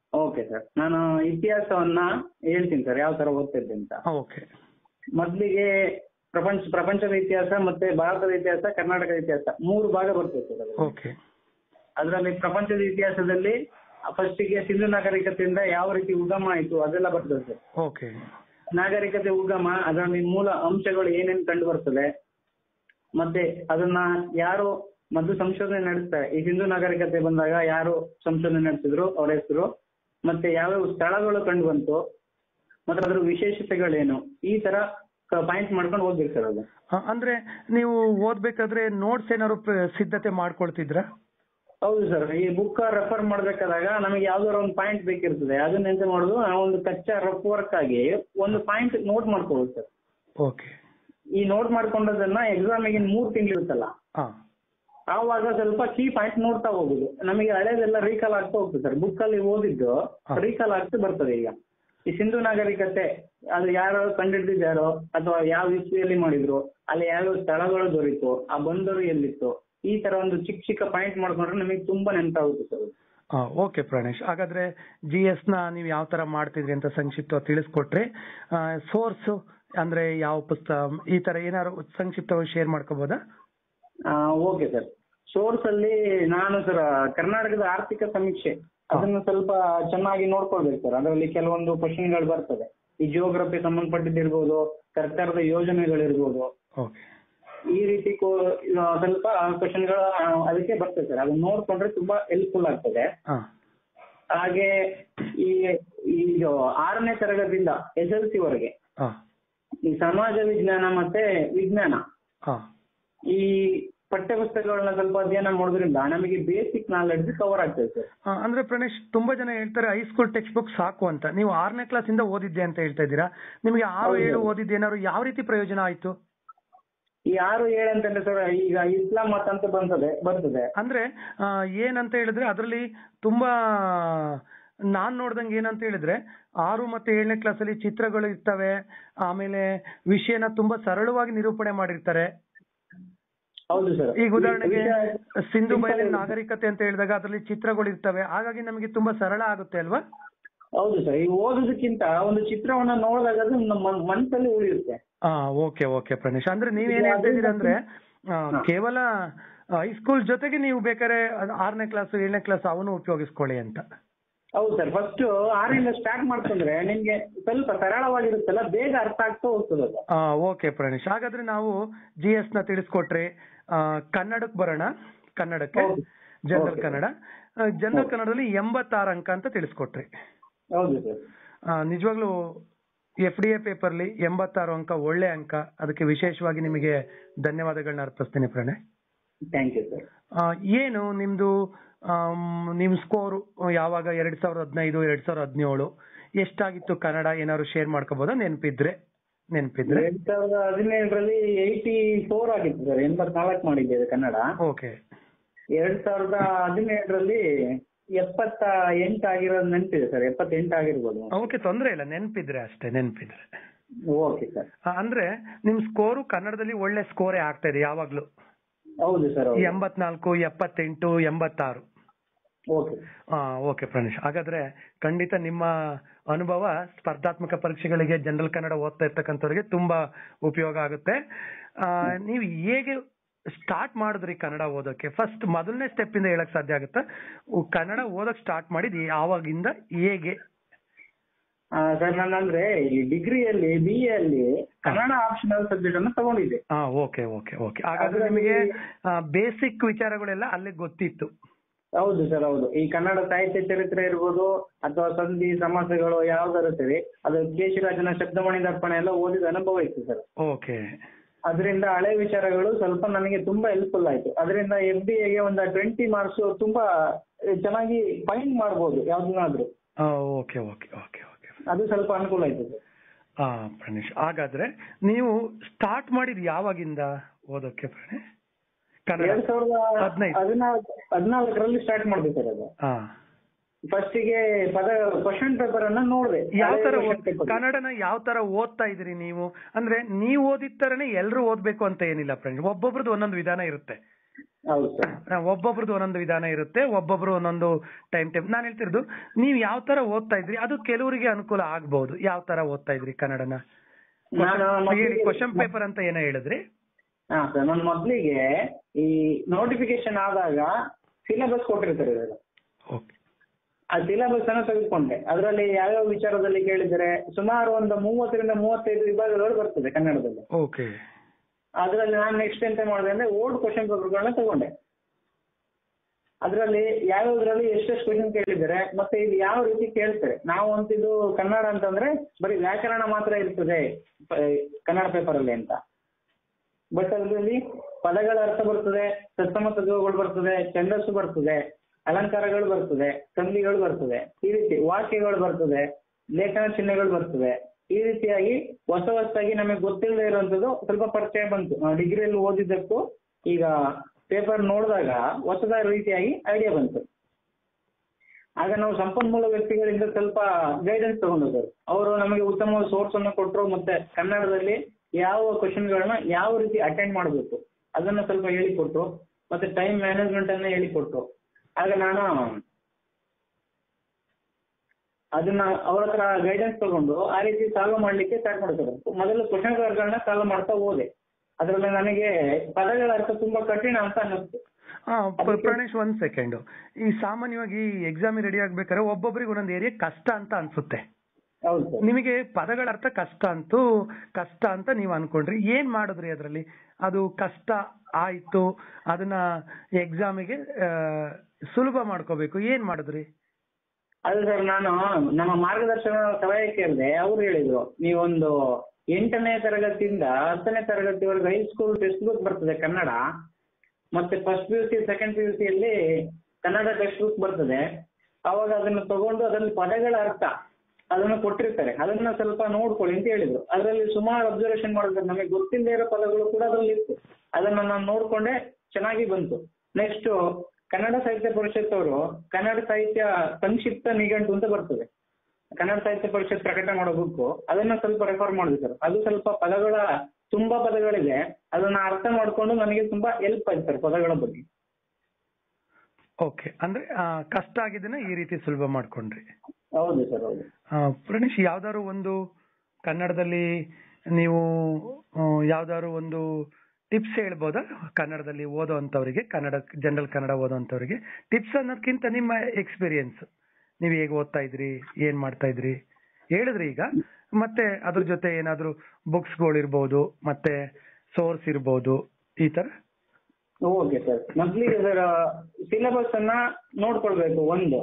ಓಕೆ ಸರ್, ನಾನು ಇತಿಹಾಸವನ್ನ ಹೇಳ್ತೀನಿ ಸರ್ ಯಾವ ತರ ಓದ್ತಿದ್ದೆ ಅಂತ. ಓಕೆ. ಮೊದಲಿಗೆ ಪ್ರಪಂಚದ ಇತಿಹಾಸ ಮತ್ತೆ ಭಾರತದ ಇತಿಹಾಸ, ಕರ್ನಾಟಕದ ಇತಿಹಾಸ 3 ಭಾಗ ಬರ್ತದೆ ಸರ್. ಓಕೆ. ಅದರಲ್ಲಿ ಪ್ರಪಂಚದ ಇತಿಹಾಸದಲ್ಲಿ ಫಸ್ಟಿಗೆ ಸಿಂಧು ನಾಗರಿಕತೆಯಿಂದ ಯಾವ ರೀತಿ ಉಗಮ ಆಯ್ತು ಅದೆಲ್ಲ ಬರ್ತದೆ ಸರ್. ಓಕೆ. ನಾಗರಿಕತೆ ಉಗಮ, ಅದರಲ್ಲಿ ಮೂಲ ಅಂಶಗಳು ಏನೇನು ಕಂಡು ಬರ್ತದೆ, ಮತ್ತೆ ಅದನ್ನ ಯಾರು ಮೊದಲು ಸಂಶೋಧನೆ ನಡೆಸ್ತಾರೆ, ಈ ಸಿಂಧು ನಾಗರಿಕತೆ ಬಂದಾಗ ಯಾರು ಸಂಶೋಧನೆ ನಡೆಸಿದ್ರು ಅವ್ರ ಹೆಸರು, ಮತ್ತೆ ಯಾವ್ಯಾವ ಸ್ಥಳಗಳು ಕಂಡು ಬಂತು, ಮತ್ತೆ ಅದ್ರ ವಿಶೇಷತೆಗಳೇನು, ಈ ತರ ಪಾಯಿಂಟ್ ಮಾಡ್ಕೊಂಡು ಓದ್ಬೇಕು ಸರ್ ಅದು. ಅಂದ್ರೆ ನೀವು ಓದ್ಬೇಕಾದ್ರೆ ನೋಟ್ಸ್ ಏನಾದ್ರು ಸಿದ್ಧತೆ ಮಾಡ್ಕೊಳ್ತಿದ್ರ? ಹೌದು ಸರ್, ಈ ಬುಕ್ ರೆಫರ್ ಮಾಡ್ಬೇಕಾದಾಗ ನಮಗೆ ಯಾವ್ದಾದ್ರು ಒಂದು ಪಾಯಿಂಟ್ ಬೇಕಿರ್ತದೆ, ಅದನ್ನ ಎಂತ ಮಾಡುದು, ಒಂದು ಕಚ್ಚಾ ರಫ್ ವರ್ಕ್ ಆಗಿ ಒಂದು ಪಾಯಿಂಟ್ ನೋಟ್ ಮಾಡ್ಕೊಳ್ಳೋದು ಸರ್. ಓಕೆ. ಈ ನೋಟ್ ಮಾಡ್ಕೊಂಡದನ್ನ ಎಕ್ಸಾಮಿಗೆ 3 ತಿಂಗಳು ಇರುತ್ತಲ್ಲ, ಆವಾಗ ಸ್ವಲ್ಪ ಕೀ ಪಾಯಿಂಟ್ ನೋಡ್ತಾ ಹೋಗುದು. ನಮಗೆ ಹಳೇದೆಲ್ಲ ರೀಕಾಲ್ ಆಗ್ತಾ ಹೋಗ್ತದೆ ಸರ್. ಬುಕ್ ಅಲ್ಲಿ ಓದಿದ್ದು ರೀಕಾಲ್ ಆಗ್ತಾ ಬರ್ತದೆ. ಈಗ ಈ ಸಿಂಧು ನಾಗರಿಕತೆ ಅದು ಯಾರು ಕಂಡಿಡಿದಿದ್ದಾರೋ ಅಥವಾ ಯಾವ ಇಸ್ವಿಯಲ್ಲಿ ಮಾಡಿದ್ರು, ಅಲ್ಲಿ ಯಾವ ಸ್ಥಳಗಳು ದೊರೀತು, ಆ ಬಂದರು ಎಲ್ಲಿತ್ತು, ಈ ತರ ಒಂದು ಚಿಕ್ಕ ಪಾಯಿಂಟ್ ಮಾಡ್ಕೊಂಡ್ರೆ ನಮಗೆ ತುಂಬಾ ನೆನಪಾಗುತ್ತೆ ಸರ್. ಓಕೆ ಪ್ರಣೇಶ್, ಹಾಗಾದ್ರೆ GS ನ ನೀವು ಯಾವ ತರ ಮಾಡ್ತಿದ್ರಿ ಅಂತ ಸಂಕ್ಷಿಪ್ತ ತಿಳಿಸ್ಕೊಟ್ರಿ. ಸೋರ್ಸ್ ಅಂದ್ರೆ ಯಾವ ಪುಸ್ತಕ, ಈ ತರ ಏನಾದ್ರು ಸಂಕ್ಷಿಪ್ತವಾಗಿ ಶೇರ್ ಮಾಡ್ಕೋಬಹುದಾ? Okay sir. ಸೋರ್ಸ್ ಅಲ್ಲಿ ನಾನು ಸರ್ ಕರ್ನಾಟಕದ ಆರ್ಥಿಕ ಸಮೀಕ್ಷೆ ಅದನ್ನು ಸ್ವಲ್ಪ ಚೆನ್ನಾಗಿ ನೋಡ್ಕೊಳ್ಬೇಕು ಸರ್. ಅದರಲ್ಲಿ ಕೆಲವೊಂದು ಕ್ವಶನ್ಗಳು ಬರ್ತದೆ, ಈ ಜಿಯೋಗ್ರಫಿ ಸಂಬಂಧಪಟ್ಟಿದ್ದಿರ್ಬೋದು, ಸರ್ಕಾರದ ಯೋಜನೆಗಳಿರ್ಬೋದು, ಈ ರೀತಿ ಸ್ವಲ್ಪ ಕ್ವಶನ್ಗಳು ಅದಕ್ಕೆ ಬರ್ತದೆ ಸರ್. ಅದನ್ನ ನೋಡ್ಕೊಂಡ್ರೆ ತುಂಬಾ ಹೆಲ್ಪ್ಫುಲ್ ಆಗ್ತದೆ. ಹಾಗೆ ಈ 6ನೇ ತರಗತಿಯಿಂದ SLC ವರೆಗೆ ಈ ಸಮಾಜ ವಿಜ್ಞಾನ ಮತ್ತೆ ವಿಜ್ಞಾನ ಈ ಪಠ್ಯಪುಸ್ತಕಗಳನ್ನ ಸ್ವಲ್ಪ ಅಧ್ಯಯನ ಮಾಡೋದ್ರಿಂದ ನಮಗೆ ಬೇಸಿಕ್ ನಾಲೆಡ್ಜ್ ಕವರ್ ಆಗ್ತದೆ ಸರ್. ಅಂದ್ರೆ ಪ್ರಣೇಶ್, ತುಂಬಾ ಜನ ಹೇಳ್ತಾರೆ ಹೈಸ್ಕೂಲ್ ಟೆಕ್ಸ್ಟ್ ಬುಕ್ ಸಾಕು ಅಂತ. ನೀವು 6ನೇ ಕ್ಲಾಸ್ ಇಂದ ಓದಿದ್ದೆ ಅಂತ ಹೇಳ್ತಾ ಇದ್ದೀರಾ. ನಿಮಗೆ 6-7 ಓದಿದ್ದೆ ಏನಾದ್ರು ಯಾವ ರೀತಿ ಪ್ರಯೋಜನ ಆಯ್ತು? ಈ 6-7 ಅಂತಂದ್ರೆ ಸರ್, ಈಗ ಇಸ್ಲಾಂ ಮತ ಅಂತ ಬರ್ತದೆ. ಅಂದ್ರೆ ಏನಂತ ಹೇಳಿದ್ರೆ ಅದರಲ್ಲಿ ತುಂಬಾ ನಾನ್ ನೋಡ್ದಂಗೆ ಏನಂತ ಹೇಳಿದ್ರೆ 6 ಮತ್ತೆ 7ನೇ ಕ್ಲಾಸ್ ಅಲ್ಲಿ ಚಿತ್ರಗಳು ಇರ್ತವೆ. ಆಮೇಲೆ ವಿಷಯನ ತುಂಬಾ ಸರಳವಾಗಿ ನಿರೂಪಣೆ ಮಾಡಿರ್ತಾರೆ. ಹೌದು ಸರ್. ಈಗ ಉದಾಹರಣೆಗೆ ಸಿಂಧು ಬಯಲಿನ ನಾಗರಿಕತೆ ಅಂತ ಹೇಳಿದಾಗ ಅದರಲ್ಲಿ ಚಿತ್ರಗಳು ಇರ್ತವೆ. ಹಾಗಾಗಿ ನಮಗೆ ತುಂಬಾ ಸರಳ ಆಗುತ್ತೆ ಅಲ್ವಾ? ಹೌದು ಸರ್. ಈ ಓದೋದಕ್ಕಿಂತ ಒಂದು ಚಿತ್ರವನ್ನ ನೋಡಿದಾಗ ಅದು ನಮ್ಮ ಮನಸ್ಸಲ್ಲಿ ಉಳಿಯುತ್ತೆ. ಓಕೆ ಪ್ರಣೇಶ್, ಅಂದ್ರೆ ನೀವೇನ್ ಹೇಳ್ತಾ ಇದೀರ ಅಂದ್ರೆ ಕೇವಲ ಹೈಸ್ಕೂಲ್ ಜೊತೆಗೆ ನೀವು ಬೇಕಾದ್ರೆ 6ನೇ ಕ್ಲಾಸ್ 7ನೇ ಕ್ಲಾಸ್ ಅವನು ಉಪಯೋಗಿಸ್ಕೊಳ್ಳಿ ಅಂತ. ಹೌದು ಸರ್. ಫಸ್ಟ್ 6ರಿಂದ ಸ್ಟಾರ್ಟ್ ಮಾಡ್ಕೊಂಡ್ರೆ ನಿಮ್ಗೆ ಸ್ವಲ್ಪ ಸರಳವಾಗಿರುತ್ತಲ್ಲ, ಬೇಗ ಅರ್ಥ ಆಗ್ತಾ ಹೋಗ್ತದೆ. ಓಕೆ ಪ್ರಣೇಶ್, ಹಾಗಾದ್ರೆ ನಾವು GS ನ ತಿಳಿಸ್ಕೊಟ್ರಿ. ಕನ್ನಡಕ್ಕೆ ಬರೋಣ. ಕನ್ನಡಕ್ಕೆ ಜನರಲ್ ಕನ್ನಡ. ಜನರಲ್ ಕನ್ನಡದಲ್ಲಿ 86 ಅಂಕ ಅಂತ ತಿಳಿಸ್ಕೊಟ್ರಿ. ಹೌದು ಸರ್. ನಿಜವಾಗ್ಲೂ FDA ಪೇಪರ್ಲಿ 86 ಅಂಕ ಒಳ್ಳೆ ಅಂಕ. ಅದಕ್ಕೆ ವಿಶೇಷವಾಗಿ ನಿಮಗೆ ಧನ್ಯವಾದಗಳನ್ನ ಅರ್ಪಿಸ್ತೀನಿ ಪ್ರಣೇಶ್. Thank you sir. ಏನು ನಿಮ್ದು ನಿಮ್ ಸ್ಕೋರ್ ಯಾವಾಗ 2015 2017 ಎಷ್ಟಾಗಿತ್ತು ಕನ್ನಡ? ಏನಾದ್ರು ಶೇರ್ ಮಾಡ್ಕೋಬಹುದಾ? ನೆನಪಿದ್ರೆ 2017ರಲ್ಲಿ 84 ಆಗಿತ್ತು ಸರ್. 84 ಮಾಡಿದ್ದೇವೆ ಕನ್ನಡ. ಓಕೆ. 2017ರಲ್ಲಿ 78 ಆಗಿರೋದು ನೆನಪಿದೆ ಸರ್. 78 ಆಗಿರ್ಬೋದು. ಓಕೆ, ತೊಂದ್ರೆ ಇಲ್ಲ, ನೆನಪಿದ್ರೆ ಅಷ್ಟೇ. ನೆನಪಿದ್ರೆ ಓಕೆ ಸರ್. ಅಂದ್ರೆ ನಿಮ್ ಸ್ಕೋರು ಕನ್ನಡದಲ್ಲಿ ಒಳ್ಳೆ ಸ್ಕೋರೇ ಆಗ್ತಾ ಇದೆ ಯಾವಾಗ್ಲೂ. ಹೌದು ಸರ್. 84, 78, 86. ಓಕೆ ಪ್ರಣೇಶ್, ಹಾಗಾದ್ರೆ ಖಂಡಿತ ನಿಮ್ಮ ಅನುಭವ ಸ್ಪರ್ಧಾತ್ಮಕ ಪರೀಕ್ಷೆಗಳಿಗೆ ಜನರಲ್ ಕನ್ನಡ ಓದ್ತಾ ಇರ್ತಕ್ಕಂಥವ್ರಿಗೆ ತುಂಬಾ ಉಪಯೋಗ ಆಗುತ್ತೆ. ನೀವು ಹೇಗೆ ಸ್ಟಾರ್ಟ್ ಮಾಡಿದ್ರಿ ಕನ್ನಡ ಓದೋಕೆ? ಫಸ್ಟ್ ಮೊದಲನೇ ಸ್ಟೆಪ್ ಇಂದ ಹೇಳಕ್ ಸಾಧ್ಯ ಆಗುತ್ತಾ? ಕನ್ನಡ ಓದಕ್ ಸ್ಟಾರ್ಟ್ ಮಾಡಿದ್ ಯಾವಾಗಿಂದ, ಹೇಗೆ? ಸರ್, ನಾನಂದ್ರೆ ಈ ಡಿಗ್ರಿಯಲ್ಲಿ BA ಅಲ್ಲಿ ಕನ್ನಡ ಆಪ್ಷನಲ್ ಸಬ್ಜೆಕ್ಟ್ ಅನ್ನು ತಗೊಂಡಿದ್ದೆ. ಓಕೆ. ಹಾಗಾದ್ರೆ ನಿಮಗೆ ಬೇಸಿಕ್ ವಿಚಾರಗಳೆಲ್ಲ ಅಲ್ಲಿ ಗೊತ್ತಿತ್ತು? ಹೌದು ಸರ್, ಹೌದು. ಈ ಕನ್ನಡ ಸಾಹಿತ್ಯ ಚರಿತ್ರೆ ಇರ್ಬೋದು ಅಥವಾ ಸಂಧಿ ಸಮಾಸಗಳು ಯಾವ್ದಾರು ಸರಿ, ಅದು ಕೇಶಿರಾಜನ ಶಬ್ದಮಣಿ ದರ್ಪಣ ಎಲ್ಲ ಓದಿದ ಅನುಭವ ಇತ್ತು ಸರ್. ಓಕೆ. ಅದರಿಂದ ಹಳೆ ವಿಚಾರಗಳು ಸ್ವಲ್ಪ ನನಗೆ ತುಂಬಾ ಹೆಲ್ಪ್ಫುಲ್ ಆಯ್ತು. ಅದರಿಂದ FDAಗೆ ಒಂದು 20 ಮಾರ್ಕ್ಸ್ ತುಂಬಾ ಚೆನ್ನಾಗಿ ಫೈಂಡ್ ಮಾಡ್ಬೋದು ಯಾವ್ದನ್ನಾದ್ರೂ. ಓಕೆ. ಅದು ಸ್ವಲ್ಪ ಅನುಕೂಲ ಆಯ್ತು ಸರ್. ಪ್ರಣೇಶ್, ಹಾಗಾದ್ರೆ ನೀವು ಸ್ಟಾರ್ಟ್ ಮಾಡಿದ್ ಯಾವಾಗಿಂದ ಓದೋಕೆ ಪ್ರಣೇಶ್? 2014ರಲ್ಲಿ ಸ್ಟಾರ್ಟ್ ಮಾಡಿದೆ ಸರ್. ಅದು ಫಸ್ಟಿಗೆ ಕ್ವಶನ್ ಪೇಪರ್ ಅನ್ನ ನೋಡಿದೆ. ಯಾವ ತರ ಕನ್ನಡನ ಯಾವ ತರ ಓದ್ತಾ ಇದ್ರಿ ನೀವು? ಅಂದ್ರೆ ನೀವ್ ಓದಿದ ತರನೇ ಎಲ್ರು ಓದ್ಬೇಕು ಅಂತ ಏನಿಲ್ಲ ಫ್ರೆಂಡ್, ಒಬ್ಬೊಬ್ರದ್ದು ಒಂದೊಂದು ವಿಧಾನ ಇರುತ್ತೆ. ಹೌದು ಸರ್. ಒಬ್ಬೊಬ್ರದ್ದು ಒಂದೊಂದು ವಿಧಾನ ಇರುತ್ತೆ, ಒಬ್ಬೊಬ್ರು ಒಂದೊಂದು ಟೈಮ್ ನಾನು ಹೇಳ್ತಿರೋದು ನೀವು ಯಾವ ತರ ಓದ್ತಾ ಇದ್ರಿ ಅದು ಕೆಲವರಿಗೆ ಅನುಕೂಲ ಆಗ್ಬಹುದು. ಯಾವ ತರ ಓದ್ತಾ ಇದ್ರಿ ಕನ್ನಡನ? ಕ್ವಶನ್ ಪೇಪರ್ ಅಂತ ಏನೋ ಹೇಳಿದ್ರಿ. ಹಾ ಸರ್, ನಾನು ಮೊದಲಿಗೆ ಈ ನೋಟಿಫಿಕೇಶನ್ ಆದಾಗ ಸಿಲೆಬಸ್ ಕೊಟ್ಟಿರ್ತಾರೆ ಇವಾಗ. ಓಕೆ. ಆ ಸಿಲೆಬಸ್ ಅನ್ನು ತೆಗೆದುಕೊಂಡೆ. ಅದರಲ್ಲಿ ಯಾವ್ಯಾವ ವಿಚಾರದಲ್ಲಿ ಕೇಳಿದರೆ ಸುಮಾರು ಒಂದು 30 ರಿಂದ 35 ವಿಭಾಗಗಳು ಬರ್ತದೆ ಕನ್ನಡದಲ್ಲಿ. ಓಕೆ. ಅದರಲ್ಲಿ ನಾನು ನೆಕ್ಸ್ಟ್ ಎಂತ ಮಾಡಿದೆ ಅಂದ್ರೆ ಓಲ್ಡ್ ಕ್ವಶನ್ ಪೇಪರ್ಗಳನ್ನ ತಗೊಂಡೆ. ಅದರಲ್ಲಿ ಯಾವ್ಯಾವ್ದ್ರಲ್ಲಿ ಎಷ್ಟೆಷ್ಟು ಕ್ವಶನ್ ಕೇಳಿದ್ದಾರೆ ಮತ್ತೆ ಇದು ಯಾವ ರೀತಿ ಕೇಳ್ತಾರೆ. ನಾವು ಅಂತಿದ್ದು ಕನ್ನಡ ಅಂತಂದ್ರೆ ಬರೀ ವ್ಯಾಕರಣ ಮಾತ್ರ ಇರ್ತದೆ ಕನ್ನಡ ಪೇಪರ್ ಅಲ್ಲಿ ಅಂತ. ಬಟ್ ಅದರಲ್ಲಿ ಪದಗಳ ಅರ್ಥ ಬರ್ತದೆ, ತತ್ಸಮ ತತ್ವಗಳು ಬರ್ತದೆ, ಛಂದಸ್ಸು ಬರ್ತದೆ, ಅಲಂಕಾರಗಳು ಬರ್ತದೆ, ಸಂಧಿಗಳು ಬರ್ತದೆ, ಈ ರೀತಿ ವಾಕ್ಯಗಳು ಬರ್ತದೆ, ಲೇಖನ ಚಿಹ್ನೆಗಳು ಬರ್ತದೆ. ಈ ರೀತಿಯಾಗಿ ಹೊಸದಾಗಿ ನಮಗೆ ಗೊತ್ತಿಲ್ಲದೆ ಇರುವಂತದ್ದು ಸ್ವಲ್ಪ ಪರಿಚಯ ಬಂತು. ನಾವು ಡಿಗ್ರಿಯಲ್ಲಿ ಓದಿದ್ದಕ್ಕೂ ಈಗ ಪೇಪರ್ ನೋಡಿದಾಗ ಹೊಸದ ರೀತಿಯಾಗಿ ಐಡಿಯಾ ಬಂತು. ಆಗ ನಾವು ಸಂಪನ್ಮೂಲ ವ್ಯಕ್ತಿಗಳಿಂದ ಸ್ವಲ್ಪ ಗೈಡೆನ್ಸ್ ತಗೊಂಡಿದ್ದರು. ಅವರು ನಮಗೆ ಉತ್ತಮ ಸೋರ್ಸ್ ಅನ್ನು ಕೊಟ್ಟರು. ಮತ್ತೆ ಕನ್ನಡದಲ್ಲಿ ಯಾವ ಕ್ವಶನ್ಗಳನ್ನ ಯಾವ ರೀತಿ ಅಟೆಂಡ್ ಮಾಡಬೇಕು ಅದನ್ನ ಸ್ವಲ್ಪ ಹೇಳಿಕೊಟ್ರು. ಮತ್ತೆ ಟೈಮ್ ಮ್ಯಾನೇಜ್ಮೆಂಟ್ ಅನ್ನ ಹೇಳಿಕೊಟ್ರು. ಆಗ ನಾನು ಅದನ್ನ ಅವ್ರ ಹತ್ರ ಗೈಡೆನ್ಸ್ ತಗೊಂಡು ಆ ರೀತಿ ಸಾಲ್ವ್ ಮಾಡ್ಲಿಕ್ಕೆ ಸ್ಟಾರ್ಟ್ ಮಾಡ್ತಾರೆ. ಮೊದಲು ಕ್ವಶನ್ ಪೇಪರ್ಗಳನ್ನ ಸಾಲ್ವ್ ಮಾಡ್ತಾ ಹೋದೆ. ಅದರಲ್ಲಿ ನನಗೆ ಪದಗಳ ಅರ್ಥ ತುಂಬಾ ಕಠಿಣ ಅಂತ ಅನ್ನಿಸ್ತು. ಪ್ರಾಣೇಶ್, 1 ಸೆಕೆಂಡ್. ಈ ಸಾಮಾನ್ಯವಾಗಿ ಎಕ್ಸಾಮ್ ರೆಡಿ ಆಗ್ಬೇಕಾದ್ರೆ ಒಬ್ಬೊಬ್ಬರಿಗೆ ಒಂದೊಂದು ಏರಿಯಾ ಕಷ್ಟ ಅಂತ ಅನ್ಸುತ್ತೆ. ನಿಮಗೆ ಪದಗಳ ಅರ್ಥ ಕಷ್ಟ ಅಂತ ನೀವು ಅನ್ಕೊಂಡ್ರಿ. ಏನ್ ಮಾಡಿದ್ರಿ ಅದರಲ್ಲಿ? ಅದು ಕಷ್ಟ ಆಯ್ತು, ಅದನ್ನ ಎಕ್ಸಾಮಿಗೆ ಸುಲಭ ಮಾಡ್ಕೋಬೇಕು, ಏನ್ ಮಾಡಿದ್ರಿ? ಅದು ಸರ್, ನಾನು ನಮ್ಮ ಮಾರ್ಗದರ್ಶನ ಸಲಹೆ ಕೇಳಿದೆ. ಅವ್ರು ಹೇಳಿದ್ರು, ನೀವೊಂದು 8ನೇ ತರಗತಿಯಿಂದ 10ನೇ ತರಗತಿವರೆಗೂ ಹೈಸ್ಕೂಲ್ ಟೆಕ್ಸ್ಟ್ ಬುಕ್ ಬರ್ತದೆ ಕನ್ನಡ. ಮತ್ತೆ ಫಸ್ಟ್ PUC ಸೆಕೆಂಡ್ PUC ಯಲ್ಲಿ ಕನ್ನಡ ಟೆಕ್ಸ್ಟ್ ಬುಕ್ ಬರ್ತದೆ. ಅವಾಗ ಅದನ್ನು ತಗೊಂಡು ಅದರಲ್ಲಿ ಪದಗಳ ಅರ್ಥ ಅದನ್ನು ಕೊಟ್ಟಿರ್ತಾರೆ, ಅದನ್ನ ಸ್ವಲ್ಪ ನೋಡ್ಕೊಳ್ಳಿ ಅಂತ ಹೇಳಿದ್ರು. ಅದರಲ್ಲಿ ಸುಮಾರು ಅಬ್ಸರ್ವೇಷನ್ ಮಾಡಿದ್ರೆ ನಮಗೆ ಗೊತ್ತಿಲ್ಲದೆ ಇರೋ ಪದಗಳು ಕೂಡ ಅದರಲ್ಲಿ ಇತ್ತು. ಅದನ್ನ ನಾನು ನೋಡ್ಕೊಂಡೆ, ಚೆನ್ನಾಗಿ ಬಂತು. ನೆಕ್ಸ್ಟ್ ಕನ್ನಡ ಸಾಹಿತ್ಯ ಪರಿಷತ್ ಅವರು ಕನ್ನಡ ಸಾಹಿತ್ಯ ಸಂಕ್ಷಿಪ್ತ ನಿಘಂಟು ಅಂತ ಬರ್ತದೆ, ಕನ್ನಡ ಸಾಹಿತ್ಯ ಪರಿಷತ್ ಪ್ರಕಟ ಮಾಡೋ ಬುಕ್. ಅದನ್ನ ಸ್ವಲ್ಪ ರೆಫರ್ ಮಾಡಿದ್ರು ಸರ್. ಅದು ಸ್ವಲ್ಪ ತುಂಬಾ ಪದಗಳಿದೆ, ಅದನ್ನ ಅರ್ಥ ಮಾಡ್ಕೊಂಡು ನನಗೆ ತುಂಬಾ ಹೆಲ್ಪ್ ಆಯ್ತು ಸರ್ ಪದಗಳ ಬಗ್ಗೆ. ಓಕೆ, ಅಂದ್ರೆ ಕಷ್ಟ ಆಗಿದ್ದನ್ನ ಈ ರೀತಿ ಸುಲಭ ಮಾಡ್ಕೊಂಡ್ರಿ. ಹೌದು ಸರ್, ಹೌದು. ಪ್ರಣೀಶ್, ಯಾವ್ದಾದ್ರು ಒಂದು ಕನ್ನಡದಲ್ಲಿ ನೀವು ಯಾವ್ದಾದ್ರು ಒಂದು ಟಿಪ್ಸ್ ಹೇಳ್ಬೋದಾ ಕನ್ನಡದಲ್ಲಿ ಓದೋ ಅಂತವ್ರಿಗೆ, ಜನರಲ್ ಕನ್ನಡ ಓದೋ ಅಂತವ್ರಿಗೆ? ಟಿಪ್ಸ್ ಅನ್ನೋದಕ್ಕಿಂತ ನಿಮ್ಮ ಎಕ್ಸ್ಪೀರಿಯನ್ಸ್, ನೀವು ಹೇಗೆ ಓದ್ತಾ ಇದ್ರಿ, ಏನ್ ಮಾಡ್ತಾ ಇದ್ರಿ ಹೇಳಿದ್ರಿ ಈಗ. ಮತ್ತೆ ಅದ್ರ ಜೊತೆ ಏನಾದ್ರು ಬುಕ್ಸ್ಗಳು ಇರ್ಬೋದು, ಮತ್ತೆ ಸೋರ್ಸ್ ಇರ್ಬೋದು, ಈ ತರ. Okay sir. ಮೊದಲಿಗೆ ಸರ್ ಸಿಲೆಬಸ್ ಅನ್ನ ನೋಡ್ಕೊಳ್ಬೇಕು ಒಂದು.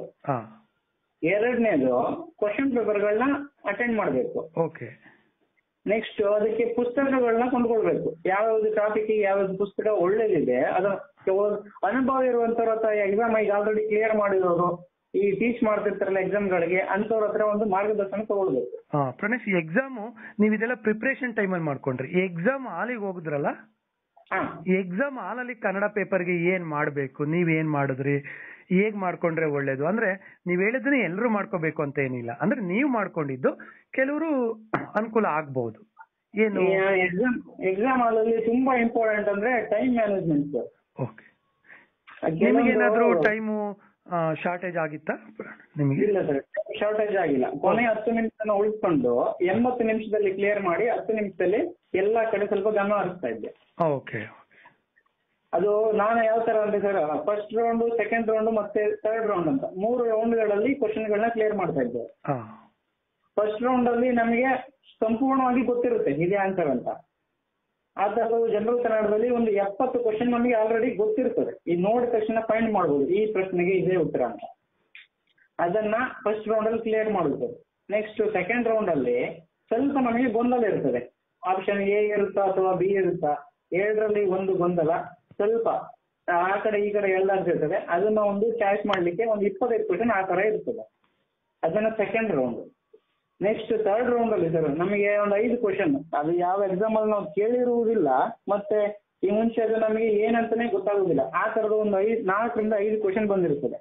ಎರಡನೇದು ಕ್ವಶನ್ ಪೇಪರ್ಗಳನ್ನ ಅಟೆಂಡ್ ಮಾಡಬೇಕು. ಓಕೆ. ನೆಕ್ಸ್ಟ್ ಅದಕ್ಕೆ ಪುಸ್ತಕಗಳನ್ನ ಕೊಂಡ್ಕೊಳ್ಬೇಕು. ಯಾವ್ಯಾವ್ದು ಟಾಪಿಕ್ ಯಾವ್ಯಾವ್ದು ಪುಸ್ತಕ ಒಳ್ಳೇದಿದೆ, ಅದು ಅನುಭವ ಇರುವಂತವ್ರ ಹತ್ರ, ಎಕ್ಸಾಮ್ ಈಗ ಆಲ್ರೆಡಿ ಕ್ಲಿಯರ್ ಮಾಡಿರೋರು, ಈ ಟೀಚ್ ಮಾಡ್ತಿರ್ತಾರಲ್ಲ ಎಕ್ಸಾಮ್ಗಳಿಗೆ, ಅಂತವ್ರ ಹತ್ರ ಒಂದು ಮಾರ್ಗದರ್ಶನ ತಗೊಳ್ಬೇಕು. ಪ್ರಣೇಶ್, ಎಕ್ಸಾಮು ನೀವು ಇದೆಲ್ಲ ಪ್ರಿಪರೇಷನ್ ಟೈಮಲ್ಲಿ ಮಾಡ್ಕೊಂಡ್ರಿ. ಎಕ್ಸಾಮ್ ಹಾಲಿಗೆ ಹೋಗುದ್ರಲ್ಲ, ಎಕ್ಸಾಮ್ ಹಾಲಲ್ಲಿ ಕನ್ನಡ ಪೇಪರ್ಗೆ ಏನ್ ಮಾಡ್ಬೇಕು, ನೀವ್ ಏನ್ ಮಾಡಿದ್ರಿ, ಹೇಗ್ ಮಾಡ್ಕೊಂಡ್ರೆ ಒಳ್ಳೇದು? ಅಂದ್ರೆ ನೀವ್ ಹೇಳಿದ್ರೆ ಎಲ್ಲರೂ ಮಾಡ್ಕೋಬೇಕು ಅಂತ ಏನಿಲ್ಲ, ಅಂದ್ರೆ ನೀವು ಮಾಡ್ಕೊಂಡಿದ್ದು ಕೆಲವರು ಅನುಕೂಲ ಆಗ್ಬಹುದು. ಏನು ಎಕ್ಸಾಮ್ ಹಾಲಲ್ಲಿ ತುಂಬಾ ಇಂಪಾರ್ಟೆಂಟ್ ಅಂದ್ರೆ ಟೈಮ್ ಮ್ಯಾನೇಜ್ಮೆಂಟ್ ಸರ್. ಓಕೆ. ನಿಮಗೇನಾದ್ರೂ ಟೈಮು ಶಾರ್ಟೇಜ್ ಆಗಿತ್ತಾ ನಿಮಗೆ? ಇಲ್ಲ ಸರ್, ಶಾರ್ಟೇಜ್ ಆಗಿಲ್ಲ. ಕೊನೆ 10 ನಿಮಿಷನ ಉಳಿಸ್ಕೊಂಡು 80 ನಿಮಿಷದಲ್ಲಿ ಕ್ಲಿಯರ್ ಮಾಡಿ 10 ನಿಮಿಷದಲ್ಲಿ ಎಲ್ಲಾ ಕಡೆ ಸ್ವಲ್ಪ ಗಮನ ಹರಿಸ್ತಾ ಇದ್ದೆ. ಓಕೆ. ಅದು ನಾನು ಯಾವ ತರ ಅಂದ್ರೆ sir, first round, second round ಮತ್ತೆ ಥರ್ಡ್ ರೌಂಡ್ ಅಂತ 3 ರೌಂಡ್ಗಳಲ್ಲಿ ಕ್ವಶನ್ಗಳನ್ನ ಕ್ಲಿಯರ್ ಮಾಡ್ತಾ ಇದ್ದೆ. ಫಸ್ಟ್ ರೌಂಡ್ ಅಲ್ಲಿ ನಮಗೆ ಸಂಪೂರ್ಣವಾಗಿ ಗೊತ್ತಿರುತ್ತೆ ಇದೇ ಆನ್ಸರ್ ಅಂತ. ಅದು ಜನರಲ್ ಕನ್ನಡದಲ್ಲಿ ಒಂದು 70 ಕ್ವಶನ್ ನಮಗೆ ಆಲ್ರೆಡಿ ಗೊತ್ತಿರ್ತದೆ. ಈ ನೋಡಿದ ತಕ್ಷಣ ಫೈಂಡ್ ಮಾಡ್ಬೋದು ಈ ಪ್ರಶ್ನೆಗೆ ಇದೇ ಉತ್ತರ ಅಂತ. ಅದನ್ನ ಫಸ್ಟ್ ರೌಂಡ್ ಅಲ್ಲಿ ಕ್ಲಿಯರ್ ಮಾಡುತ್ತೆ. ನೆಕ್ಸ್ಟ್ ಸೆಕೆಂಡ್ ರೌಂಡ್ ಅಲ್ಲಿ ಸ್ವಲ್ಪ ನಮಗೆ ಗೊಂದಲ ಇರ್ತದೆ. ಆಪ್ಷನ್ ಎ ಇರುತ್ತಾ ಅಥವಾ ಬಿ ಇರುತ್ತಾ, 2ರಲ್ಲಿ ಒಂದು ಗೊಂದಲ, ಸ್ವಲ್ಪ ಆ ಕಡೆ ಈ ಕಡೆ ಇರ್ತದೆ. ಅದನ್ನ ಒಂದು ಚಾಯ್ಸ್ ಮಾಡ್ಲಿಕ್ಕೆ ಒಂದು 25 ಕ್ವಶನ್ ಆ ತರ ಇರ್ತದೆ. ಅದನ್ನ second round. Next third round ಅಲ್ಲಿ ಸರ್ ನಮಗೆ ಒಂದು 5 ಕ್ವಶನ್, ಅದು ಯಾವ ಎಕ್ಸಾಮ್ ಅಲ್ಲಿ ನಾವು ಕೇಳಿರುವುದಿಲ್ಲ, ಮತ್ತೆ ಈ ಮುಂಚೆ ಅದು ನಮಗೆ ಏನಂತಾನೆ ಗೊತ್ತಾಗುದಿಲ್ಲ. ಆ ತರದ ಒಂದು 4ರಿಂದ 5 ಕ್ವಶನ್ ಬಂದಿರ್ತದೆ.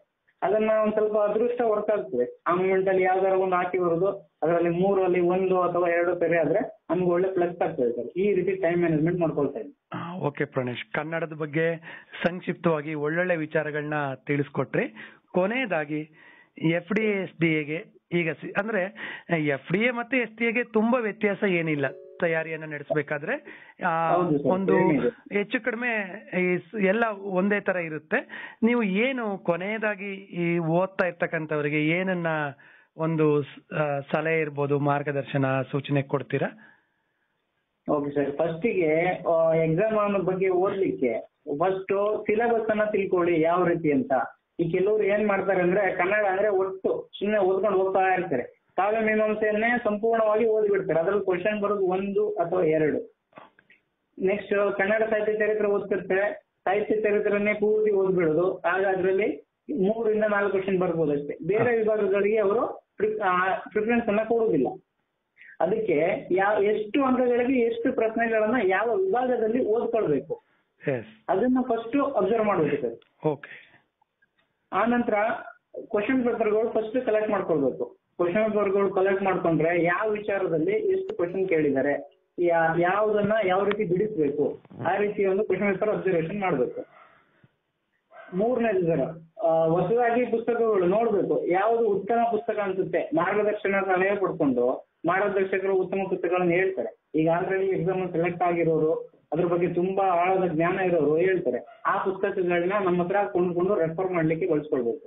ಅದನ್ನ ಒಂದ್ ಸ್ವಲ್ಪ ಅದೃಷ್ಟ ವರ್ಕ್ ಆಗ್ತದೆ. ಆ ಮೂಮೆಂಟ್ ಅಲ್ಲಿ ಯಾವ್ದಾರ ಒಂದು ಹಾಕಿ ಬರೋದು, ಅದರಲ್ಲಿ 3ರಲ್ಲಿ 1 ಅಥವಾ 2 ಸರಿ ಆದ್ರೆ ನಮ್ಗೆ ಒಳ್ಳೆ ಪ್ಲಸ್ ಆಗ್ತದೆ ಸರ್. ಈ ರೀತಿ ಟೈಮ್ ಮ್ಯಾನೇಜ್ಮೆಂಟ್ ಮಾಡ್ಕೊಳ್ತಾ ಇದ್ದೀನಿ. ಓಕೆ ಪ್ರಣೇಶ್, ಕನ್ನಡದ ಬಗ್ಗೆ ಸಂಕ್ಷಿಪ್ತವಾಗಿ ಒಳ್ಳೊಳ್ಳೆ ವಿಚಾರಗಳನ್ನ ತಿಳಿಸ್ಕೊಟ್ರಿ. ಕೊನೆಯದಾಗಿ FDA SDAಗೆ ಈಗ ಅಂದ್ರೆ FDA ಮತ್ತೆ SDAಗೆ ತುಂಬಾ ವ್ಯತ್ಯಾಸ ಏನಿಲ್ಲ ತಯಾರಿಯನ್ನ ನಡೆಸಬೇಕಾದ್ರೆ. ಒಂದು ಹೆಚ್ಚು ಕಡಿಮೆ ಎಲ್ಲ ಒಂದೇ ತರ ಇರುತ್ತೆ. ನೀವು ಏನು ಕೊನೆಯದಾಗಿ ಈ ಓದ್ತಾ ಇರ್ತಕ್ಕಂಥವ್ರಿಗೆ ಏನನ್ನ ಒಂದು ಸಲಹೆ ಇರ್ಬೋದು, ಮಾರ್ಗದರ್ಶನ, ಸೂಚನೆ ಕೊಡ್ತೀರಾ? ಓಕೆ ಸರ್, ಫಸ್ಟಿಗೆ ಎಕ್ಸಾಮ್ ಬಗ್ಗೆ ಓದ್ಲಿಕ್ಕೆ ಫಸ್ಟ್ ಸಿಲೆಬಸ್ ಅನ್ನ ತಿಳ್ಕೊಳ್ಳಿ ಯಾವ ರೀತಿ ಅಂತ. ಈ ಕೆಲವರು ಏನ್ ಮಾಡ್ತಾರೆ ಅಂದ್ರೆ ಕನ್ನಡ ಅಂದ್ರೆ ಒಟ್ಟು ಸುಮ್ಮನೆ ಓದ್ಕೊಂಡು ಹೋಗ್ತಾ ಇರ್ತಾರೆ. ಕಾವ್ಯ ಮೀಮಾಂಸೆಯನ್ನೇ ಸಂಪೂರ್ಣವಾಗಿ ಓದ್ಬಿಡ್ತಾರೆ. ಅದ್ರಲ್ಲಿ ಕ್ವಶನ್ ಬರೋದು 1 ಅಥವಾ 2. ನೆಕ್ಸ್ಟ್ ಕನ್ನಡ ಸಾಹಿತ್ಯ ಚರಿತ್ರೆ ಓದ್ತಿರ್ತಾರೆ, ಸಾಹಿತ್ಯ ಚರಿತ್ರೆನೇ ಪೂರ್ತಿ ಓದ್ಬಿಡೋದು. ಆಗ ಅದರಲ್ಲಿ 3ರಿಂದ 4 ಕ್ವಶನ್ ಬರ್ಬೋದು ಅಷ್ಟೇ. ಬೇರೆ ವಿಭಾಗಗಳಿಗೆ ಅವರು ಪ್ರಿಫರೆನ್ಸ್ ಅನ್ನ ಕೊಡುವುದಿಲ್ಲ. ಅದಕ್ಕೆ ಎಷ್ಟು ಅಂಕಗಳಿಗೆ ಎಷ್ಟು ಪ್ರಶ್ನೆಗಳನ್ನ ಯಾವ ವಿಭಾಗದಲ್ಲಿ ಓದ್ಕೊಳ್ಬೇಕು ಅದನ್ನ ಫಸ್ಟ್ ಅಬ್ಸರ್ವ್ ಮಾಡಬೇಕು ಸರ್. ಆ ನಂತರ ಕ್ವಶನ್ ಪೇಪರ್ಗಳು ಫಸ್ಟ್ ಕಲೆಕ್ಟ್ ಮಾಡ್ಕೊಳ್ಬೇಕು. ಕ್ವಶನ್ ಪೇಪರ್ಗಳು ಕಲೆಕ್ಟ್ ಮಾಡ್ಕೊಂಡ್ರೆ ಯಾವ ವಿಚಾರದಲ್ಲಿ ಎಷ್ಟು ಕ್ವಶನ್ ಕೇಳಿದ್ದಾರೆ, ಯಾವ್ದನ್ನ ಯಾವ ರೀತಿ ಬಿಡಿಸ್ಬೇಕು, ಆ ರೀತಿ ಒಂದು ಕ್ವಶನ್ ಪೇಪರ್ ಅಬ್ಸರ್ವೇಷನ್ ಮಾಡ್ಬೇಕು. 3ನೇದು ಸರ್, ಹೊಸದಾಗಿ ಪುಸ್ತಕಗಳು ನೋಡ್ಬೇಕು, ಯಾವ್ದು ಉತ್ತಮ ಪುಸ್ತಕ ಅನ್ಸುತ್ತೆ ಮಾರ್ಗದರ್ಶನ ಸಲಹೆ ಪಡ್ಕೊಂಡು ಮಾರ್ಗದರ್ಶಕರು ಉತ್ತಮ ಪುಸ್ತಕಗಳನ್ನು ಹೇಳ್ತಾರೆ. ಈಗ ಆಲ್ರೆಡಿ ಎಕ್ಸಾಮ್ ಸೆಲೆಕ್ಟ್ ಆಗಿರೋರು, ಅದ್ರ ಬಗ್ಗೆ ತುಂಬಾ ಆಳದ ಜ್ಞಾನ ಇರೋರು ಹೇಳ್ತಾರೆ. ಆ ಪುಸ್ತಕಗಳನ್ನ ನಮ್ಮ ಹತ್ರ ಕೊಂಡ್ಕೊಂಡು ರೆಫರ್ ಮಾಡ್ಲಿಕ್ಕೆ ಬಳಸ್ಕೊಳ್ಬೇಕು.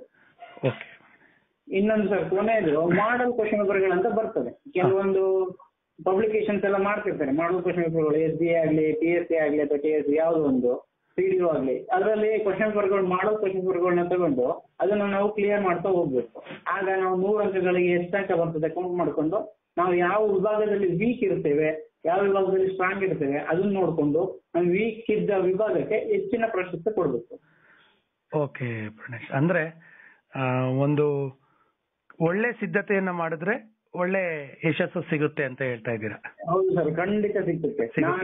ಇನ್ನೊಂದು ಸರ್, ಕೊನೆಯದು ಮಾಡಲ್ ಕ್ವಶನ್ ಪೇಪರ್ಗಳಂತ ಬರ್ತದೆ. ಕೆಲವೊಂದು ಪಬ್ಲಿಕೇಶನ್ಸ್ ಎಲ್ಲ ಮಾಡ್ತಿರ್ತಾರೆ ಮಾಡಲ್ ಕ್ವಶನ್ ಪೇಪರ್ಗಳು, SDA ಆಗ್ಲಿ, PSC ಆಗ್ಲಿ ಅಥವಾ KS ಯಾವ್ದು ಒಂದು PDO ಆಗ್ಲಿ, ಅದರಲ್ಲಿ ಕ್ವಶನ್ ಪೇಪರ್ಗಳು ಮಾಡಲ್ ಕ್ವಶನ್ ಪೇಪರ್ಗಳನ್ನ ತಗೊಂಡು ಅದನ್ನ ನಾವು ಕ್ಲಿಯರ್ ಮಾಡ್ತಾ ಹೋಗ್ಬೇಕು. ಆಗ ನಾವು 100 ಅಂಕಗಳಿಗೆ ಎಷ್ಟು ಅಂಕ ಬರ್ತದೆ ಕೌಂಟ್ ಮಾಡ್ಕೊಂಡು ನಾವು ಯಾವ ವಿಭಾಗದಲ್ಲಿ ವೀಕ್ ಇರ್ತೇವೆ, ಯಾವ ವಿಭಾಗದಲ್ಲಿ ಸ್ಟ್ರಾಂಗ್ ಇರ್ತೇವೆ ಅದನ್ನ ನೋಡ್ಕೊಂಡು ನಾವು ವೀಕ್ ಇದ್ದ ವಿಭಾಗಕ್ಕೆ ಹೆಚ್ಚಿನ ಪ್ರಾಶಸ್ತ್ಯ ಕೊಡ್ಬೇಕು. ಓಕೆ ಪ್ರಣೇಶ್, ಅಂದ್ರೆ ಒಂದು ಒಳ್ಳೆ ಸಿದ್ಧತೆಯನ್ನ ಮಾಡಿದ್ರೆ ಒಳ್ಳೆ ಯಶಸ್ಸು ಸಿಗುತ್ತೆ ಅಂತ ಹೇಳ್ತಾ ಇದ್ದೀರಾ? ಹೌದು ಸರ್, ಖಂಡಿತ ಸಿಗುತ್ತೆ.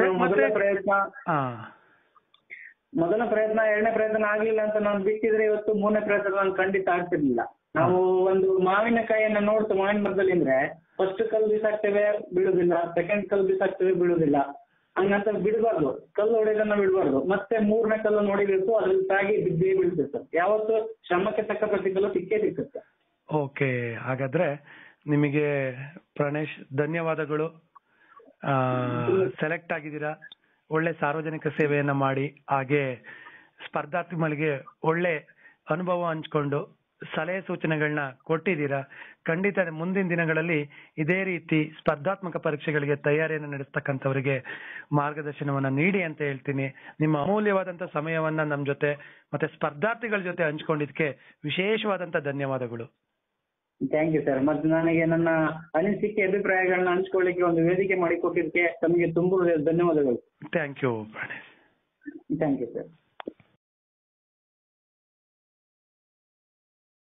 ಮೊದಲ ಪ್ರಯತ್ನ 2ನೇ ಪ್ರಯತ್ನ ಆಗ್ಲಿಲ್ಲ ಅಂತ ನಾನು ಬಿಟ್ಟಿದ್ರೆ ಇವತ್ತು 3ನೇ ಪ್ರಯತ್ನ ನಾನು ಖಂಡಿತ ಆಗ್ತಿರ್ಲಿಲ್ಲ. ನಾವು ಒಂದು ಮಾವಿನಕಾಯಿಯನ್ನ ನೋಡ್ತು ಮಾವಿನ ಮರದಲ್ಲಿ ಅಂದ್ರೆ ಫಸ್ಟ್ ಕಲ್ಲು ಬಿಸಾಕ್ತೇವೆ ಬಿಡುದಿಲ್ಲ, ಸೆಕೆಂಡ್ ಕಲ್ಲು ಬಿಸಾಕ್ತೇವೆ ಬಿಡುದಿಲ್ಲ, ಹಂಗಂತ ಬಿಡಬಾರ್ದು. ಕಲ್ಲು ಹೊಡೆಯೋದನ್ನ ಬಿಡಬಾರ್ದು. ಮತ್ತೆ 3ನೇ ಕಲ್ಲು ನೋಡಿಬೇಕು, ಅದ್ರಲ್ಲಿ ತಾಗಿ ಬಿದ್ದೇ ಬೀಳ್ತಿತ್ತು. ಯಾವತ್ತು ಶ್ರಮಕ್ಕೆ ತಕ್ಕ ಪ್ರತಿಫಲ ಸಿಕ್ಕೇ ಸಿಕ್ಕುತ್ತೆ. ಓಕೆ, ಹಾಗಾದ್ರೆ ನಿಮಗೆ ಪ್ರಣೇಶ್ ಧನ್ಯವಾದಗಳು. ಸೆಲೆಕ್ಟ್ ಆಗಿದ್ದೀರಾ, ಒಳ್ಳೆ ಸಾರ್ವಜನಿಕ ಸೇವೆಯನ್ನ ಮಾಡಿ ಹಾಗೆ ಸ್ಪರ್ಧಾರ್ಥಿಗಳಿಗೆ ಒಳ್ಳೆ ಅನುಭವ ಹಂಚ್ಕೊಂಡು ಸಲಹೆ ಸೂಚನೆಗಳನ್ನ ಕೊಟ್ಟಿದ್ದೀರಾ. ಖಂಡಿತ ಮುಂದಿನ ದಿನಗಳಲ್ಲಿ ಇದೇ ರೀತಿ ಸ್ಪರ್ಧಾತ್ಮಕ ಪರೀಕ್ಷೆಗಳಿಗೆ ತಯಾರಿಯನ್ನು ನಡೆಸ್ತಕ್ಕಂಥವರಿಗೆ ಮಾರ್ಗದರ್ಶನವನ್ನ ನೀಡಿ ಅಂತ ಹೇಳ್ತೀನಿ. ನಿಮ್ಮ ಅಮೂಲ್ಯವಾದಂತ ಸಮಯವನ್ನ ನಮ್ಮ ಜೊತೆ ಮತ್ತೆ ಸ್ಪರ್ಧಾರ್ಥಿಗಳ ಜೊತೆ ಹಂಚ್ಕೊಂಡಿದ್ದಕ್ಕೆ ವಿಶೇಷವಾದಂತ ಧನ್ಯವಾದಗಳು. Thank you sir. ಮತ್ತೆ ನನಗೆ ನನ್ನ ಅನಿಸಿಕೆ ಅಭಿಪ್ರಾಯಗಳನ್ನ ಹಂಚ್ಕೊಳ್ಳಿಕ್ಕೆ ಒಂದು ವೇದಿಕೆ ಮಾಡಿಕೊಟ್ಟಿದ್ದಕ್ಕೆ ತಮಗೆ ತುಂಬ ಧನ್ಯವಾದಗಳು. Thank you Pranesh. Thank you sir.